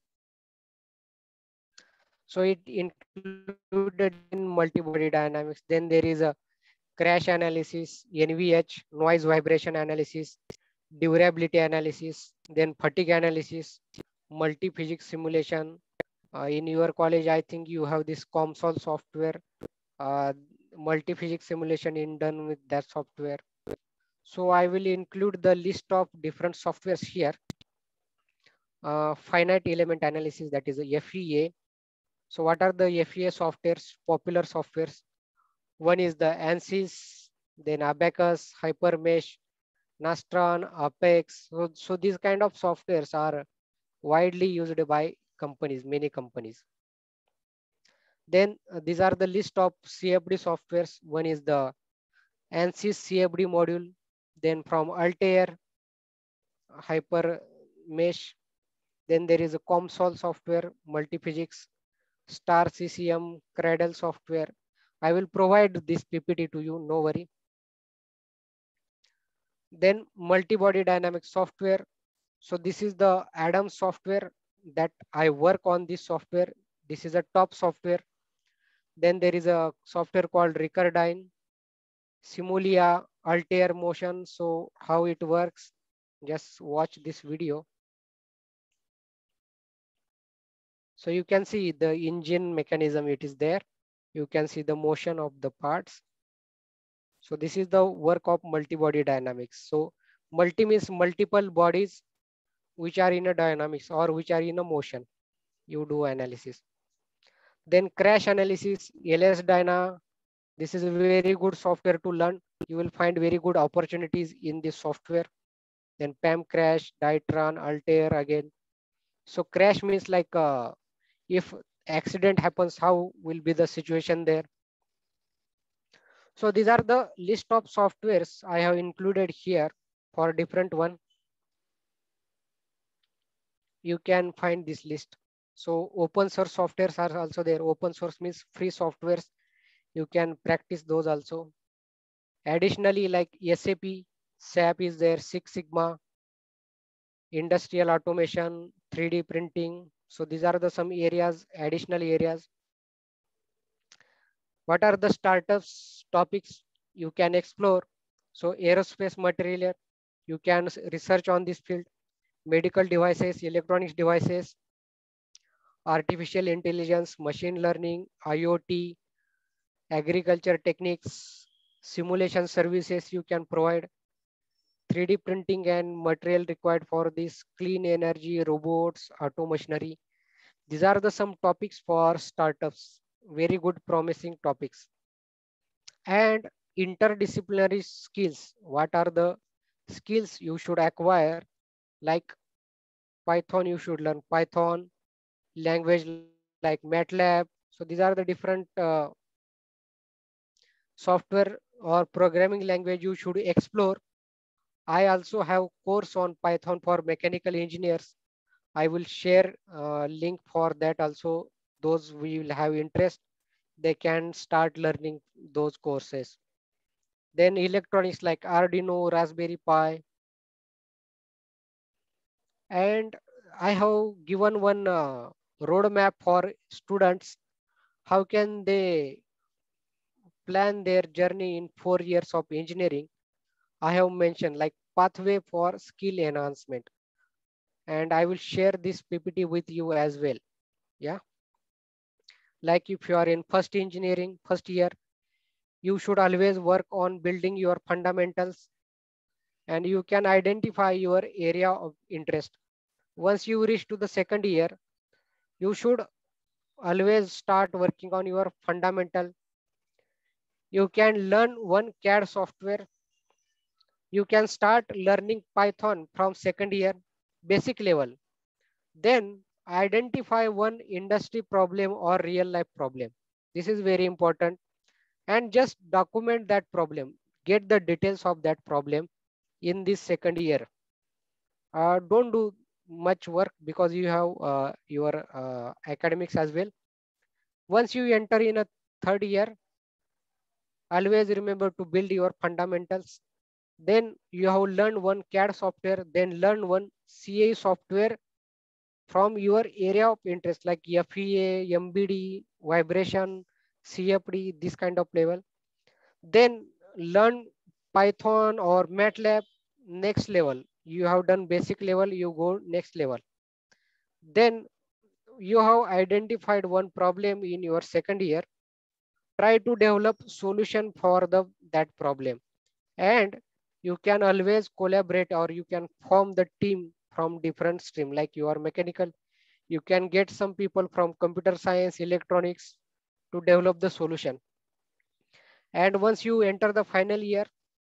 So it included in multi-body dynamics. Then there is a crash analysis, N V H, noise vibration analysis, durability analysis, then fatigue analysis, multi-physics simulation. Uh, in your college, I think you have this COMSOL software, uh, multi-physics simulation in done with that software. So I will include the list of different softwares here. Uh, finite element analysis, that is a F E A. So what are the F E A softwares, popular softwares? One is the ANSYS, then Abacus, Hypermesh, Nastran, Apex. So, so these kind of softwares are widely used by companies, many companies. Then uh, these are the list of C F D softwares. One is the ANSYS C F D module. Then from Altair, Hypermesh. Then there is a COMSOL software, Multiphysics, Star C C M, Cradle software. I will provide this P P T to you, no worry. Then multi-body dynamics software. So this is the Adam software that I work on this software. This is a top software. Then there is a software called Recordine, Simulia, Altair Motion. So how it works, just watch this video. So you can see the engine mechanism, it is there. You can see the motion of the parts. So this is the work of multi-body dynamics. So multi means multiple bodies which are in a dynamics or which are in a motion. You do analysis. Then crash analysis, L S Dyna. This is a very good software to learn. You will find very good opportunities in this software. Then P A M crash, Dytran, Altair again. So crash means like uh, if accident happens, how will be the situation there? So these are the list of softwares I have included here for different one. You can find this list. So open source softwares are also there. Open source means free softwares. You can practice those also. Additionally, like S A P, S A P is there, Six Sigma, industrial automation, three D printing. So these are the some areas, additional areas. What are the startups topics you can explore? So aerospace material, you can research on this field, medical devices, electronics devices, artificial intelligence, machine learning, IoT, agriculture techniques, simulation services you can provide, three D printing and material required for this, clean energy, robots, auto machinery. These are the some topics for startups, very good promising topics. And interdisciplinary skills, what are the skills you should acquire? Like Python, you should learn Python, language like MATLAB. So these are the different uh, software or programming language you should explore. I also have course on Python for mechanical engineers. I will share uh, link for that also. Those we will have interest, they can start learning those courses. Then electronics like Arduino, Raspberry Pi. And I have given one uh, roadmap for students. How can they plan their journey in four years of engineering? I have mentioned like pathway for skill enhancement. And I will share this P P T with you as well. Yeah. Like if you are in first engineering, first year, you should always work on building your fundamentals and you can identify your area of interest. Once you reach to the second year, you should always start working on your fundamental. You can learn one C A D software. You can start learning Python from second year, basic level. Then identify one industry problem or real life problem. This is very important. And just document that problem. Get the details of that problem in this second year. Uh, don't do much work because you have uh, your uh, academics as well. Once you enter in a third year, always remember to build your fundamentals. Then you have learned one C A D software, then learn one C A software from your area of interest like F E A, M B D, vibration, C F D, this kind of level. Then learn Python or MATLAB next level. You have done basic level, you go next level. Then you have identified one problem in your second year. Try to develop solution for the that problem. And you can always collaborate or you can form the team from different stream like you are mechanical. You can get some people from computer science, electronics to develop the solution. And once you enter the final year,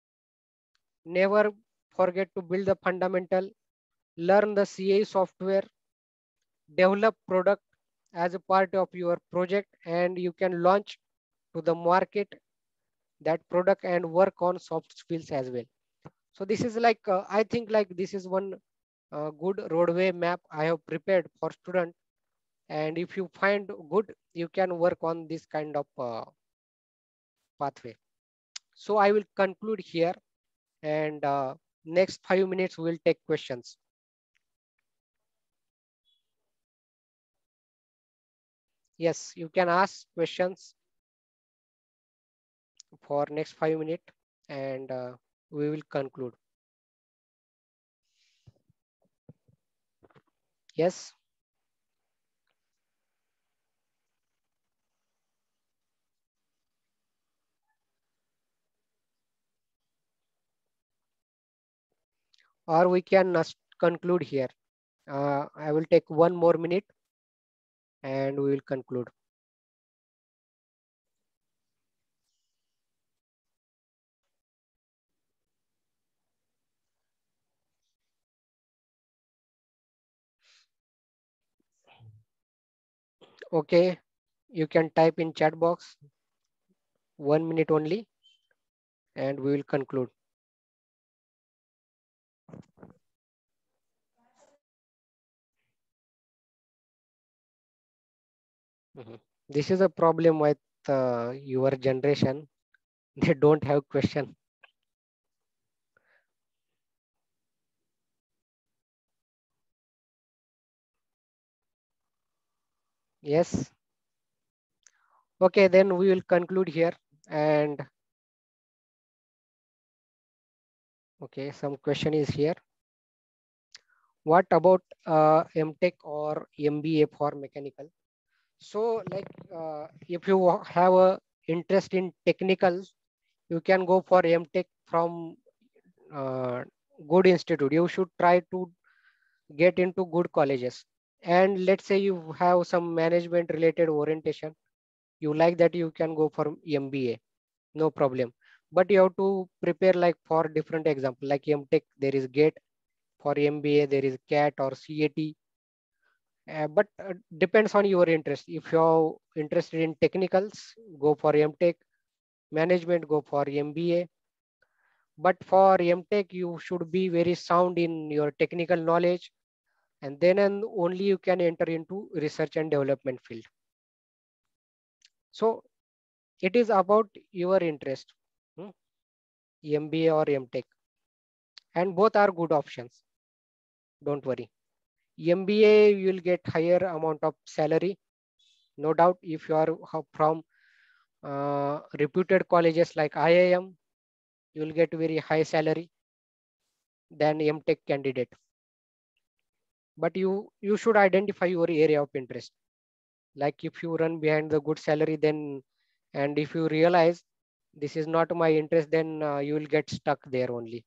never forget to build the fundamental, learn the C A software, develop product as a part of your project, and you can launch to the market that product and work on soft skills as well. So this is like, uh, I think like this is one uh, good roadway map I have prepared for student. And if you find good, you can work on this kind of uh, pathway. So I will conclude here and uh, next five minutes we'll take questions. Yes, you can ask questions for next five minutes and uh, we will conclude. Yes. Or we can uh, conclude here. Uh, I will take one more minute and we will conclude. Okay, you can type in chat box, one minute only, and we will conclude. Mhm. This is a problem with uh, your generation. They don't have question. Yes. Okay, then we will conclude here. And okay, some question is here. What about uh, M Tech or M B A for mechanical? So like uh, if you have a interest in technicals, you can go for M Tech from uh, good institute. You should try to get into good colleges. And let's say you have some management related orientation, you like that, you can go for M B A, no problem. But you have to prepare like for different example, like M Tech there is GATE, for M B A there is CAT or C A T. Uh, but uh, depends on your interest. If you're interested in technicals, go for M Tech. Management, go for M B A. But for M Tech, you should be very sound in your technical knowledge, and then and only you can enter into research and development field. So it is about your interest, hmm? M B A or M Tech, and both are good options. Don't worry. M B A you will get higher amount of salary, no doubt. If you are from uh, reputed colleges like I I M, you will get very high salary than M Tech candidate. But you you should identify your area of interest. Like if you run behind the good salary, then and if you realize this is not my interest, then uh, you will get stuck there only.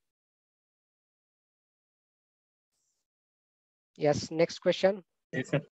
Yes, next question. Yes, sir.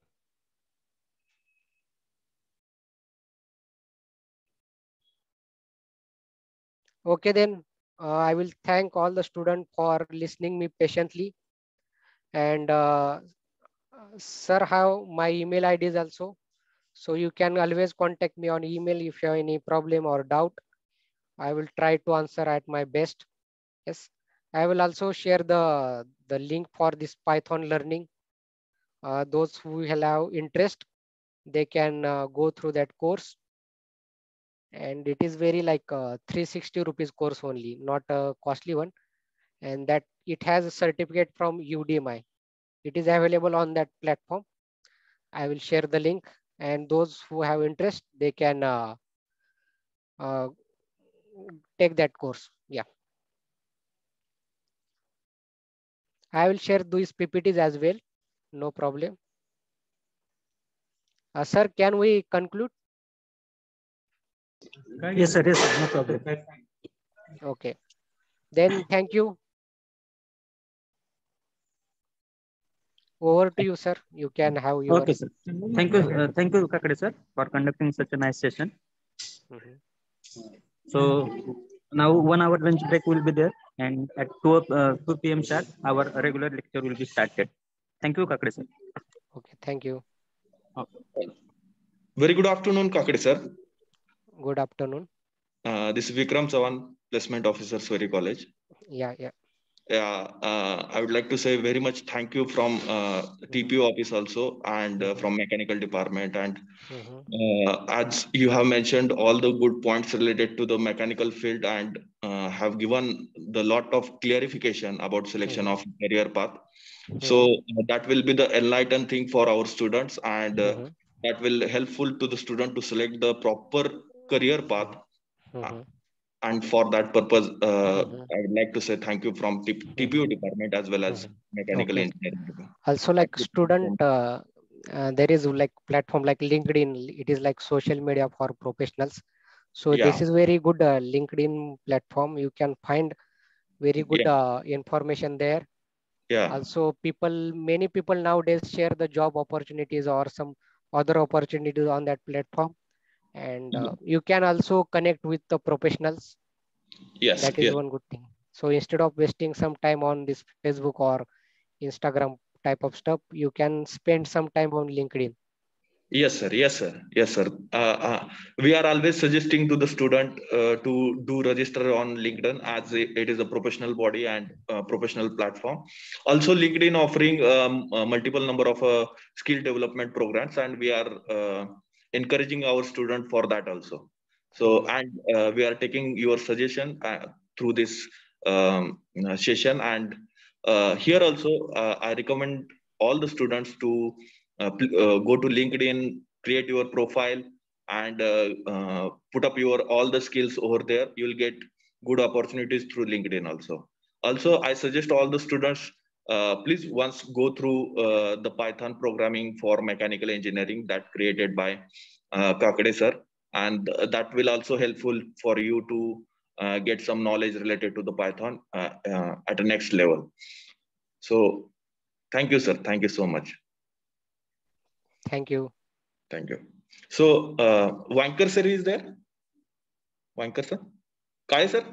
Okay, then uh, I will thank all the students for listening me patiently. And uh, sir have my email I D is also. So you can always contact me on email if you have any problem or doubt. I will try to answer at my best. Yes, I will also share the, the link for this Python learning. Uh, those who have interest, they can uh, go through that course. And it is very like a three hundred sixty rupees course only, not a costly one. And that it has a certificate from U D M I. It is available on that platform. I will share the link, and those who have interest, they can uh, uh, take that course. Yeah. I will share these P P Ts as well. No problem. Uh, sir, can we conclude? Yes, sir. Yes, sir. No problem. Okay. Then thank you. Over to you, sir. You can have your. Okay, sir. Thank you. Uh, thank you, Kakade, sir, for conducting such a nice session. Mhm. So now one hour lunch break will be there, and at two, uh, two p m sharp, our regular lecture will be started. Thank you, Kakade, sir. Okay, thank you. Okay. Very good afternoon, Kakade sir. Good afternoon. Uh, this is Vikram Sawan, Placement Officer, Sweri College. Yeah, yeah. Yeah, uh, I would like to say very much thank you from uh, T P O office also, and uh, from mechanical department. And Mhm. uh, as you have mentioned all the good points related to the mechanical field, and uh, have given the lot of clarification about selection Mhm. of career path. So uh, that will be the enlightened thing for our students, and uh, Mhm. that will helpful to the student to select the proper career path. Mhm. And for that purpose, uh, Mhm. I would like to say thank you from T P O Mhm. department as well as Mhm. mechanical Okay. engineering department. Also, like Thank you. student, uh, uh, there is like platform like LinkedIn. It is like social media for professionals. So Yeah, this is very good uh, LinkedIn platform. You can find very good yeah, uh, information there. yeah, Also, people, many people nowadays share the job opportunities or some other opportunities on that platform. And uh, you can also connect with the professionals. yes, That is yes, one good thing. So instead of wasting some time on this Facebook or Instagram type of stuff, you can spend some time on LinkedIn. yes, sir, yes, sir, yes, sir. Uh, uh, we are always suggesting to the student uh, to do register on LinkedIn, as it it is a professional body and uh, professional platform. Also, LinkedIn offering um, a multiple number of uh, skill development programs, and we are uh, encouraging our student for that also. So, Mhm. and uh, we are taking your suggestion uh, through this um, uh, session, and uh, here also uh, I recommend all the students to uh, pl- uh, go to LinkedIn create your profile and uh, uh, put up your all the skills over there. You'll get good opportunities through LinkedIn also. Also, I suggest all the students, uh, please once go through uh, the Python programming for mechanical engineering that created by uh, Kakade sir, and that will also helpful for you to uh, get some knowledge related to the Python uh, uh, at the next level. So thank you, sir. Thank you so much. Thank you. Thank you. So uh, Vankar sir is there? Vankar sir? Kai sir?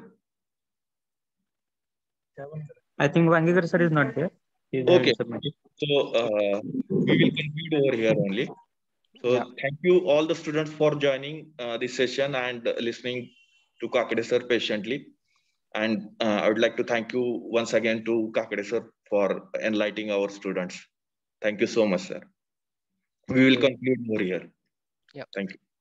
I think Vangikar sir is not there. He's Okay. submitted. So uh, we will conclude over here only. So Yeah. thank you all the students for joining uh, this session and listening to Kakade sir patiently. And uh, I would like to thank you once again to Kakade sir for enlightening our students. Thank you so much, sir. We will conclude over here. Yeah. Thank you.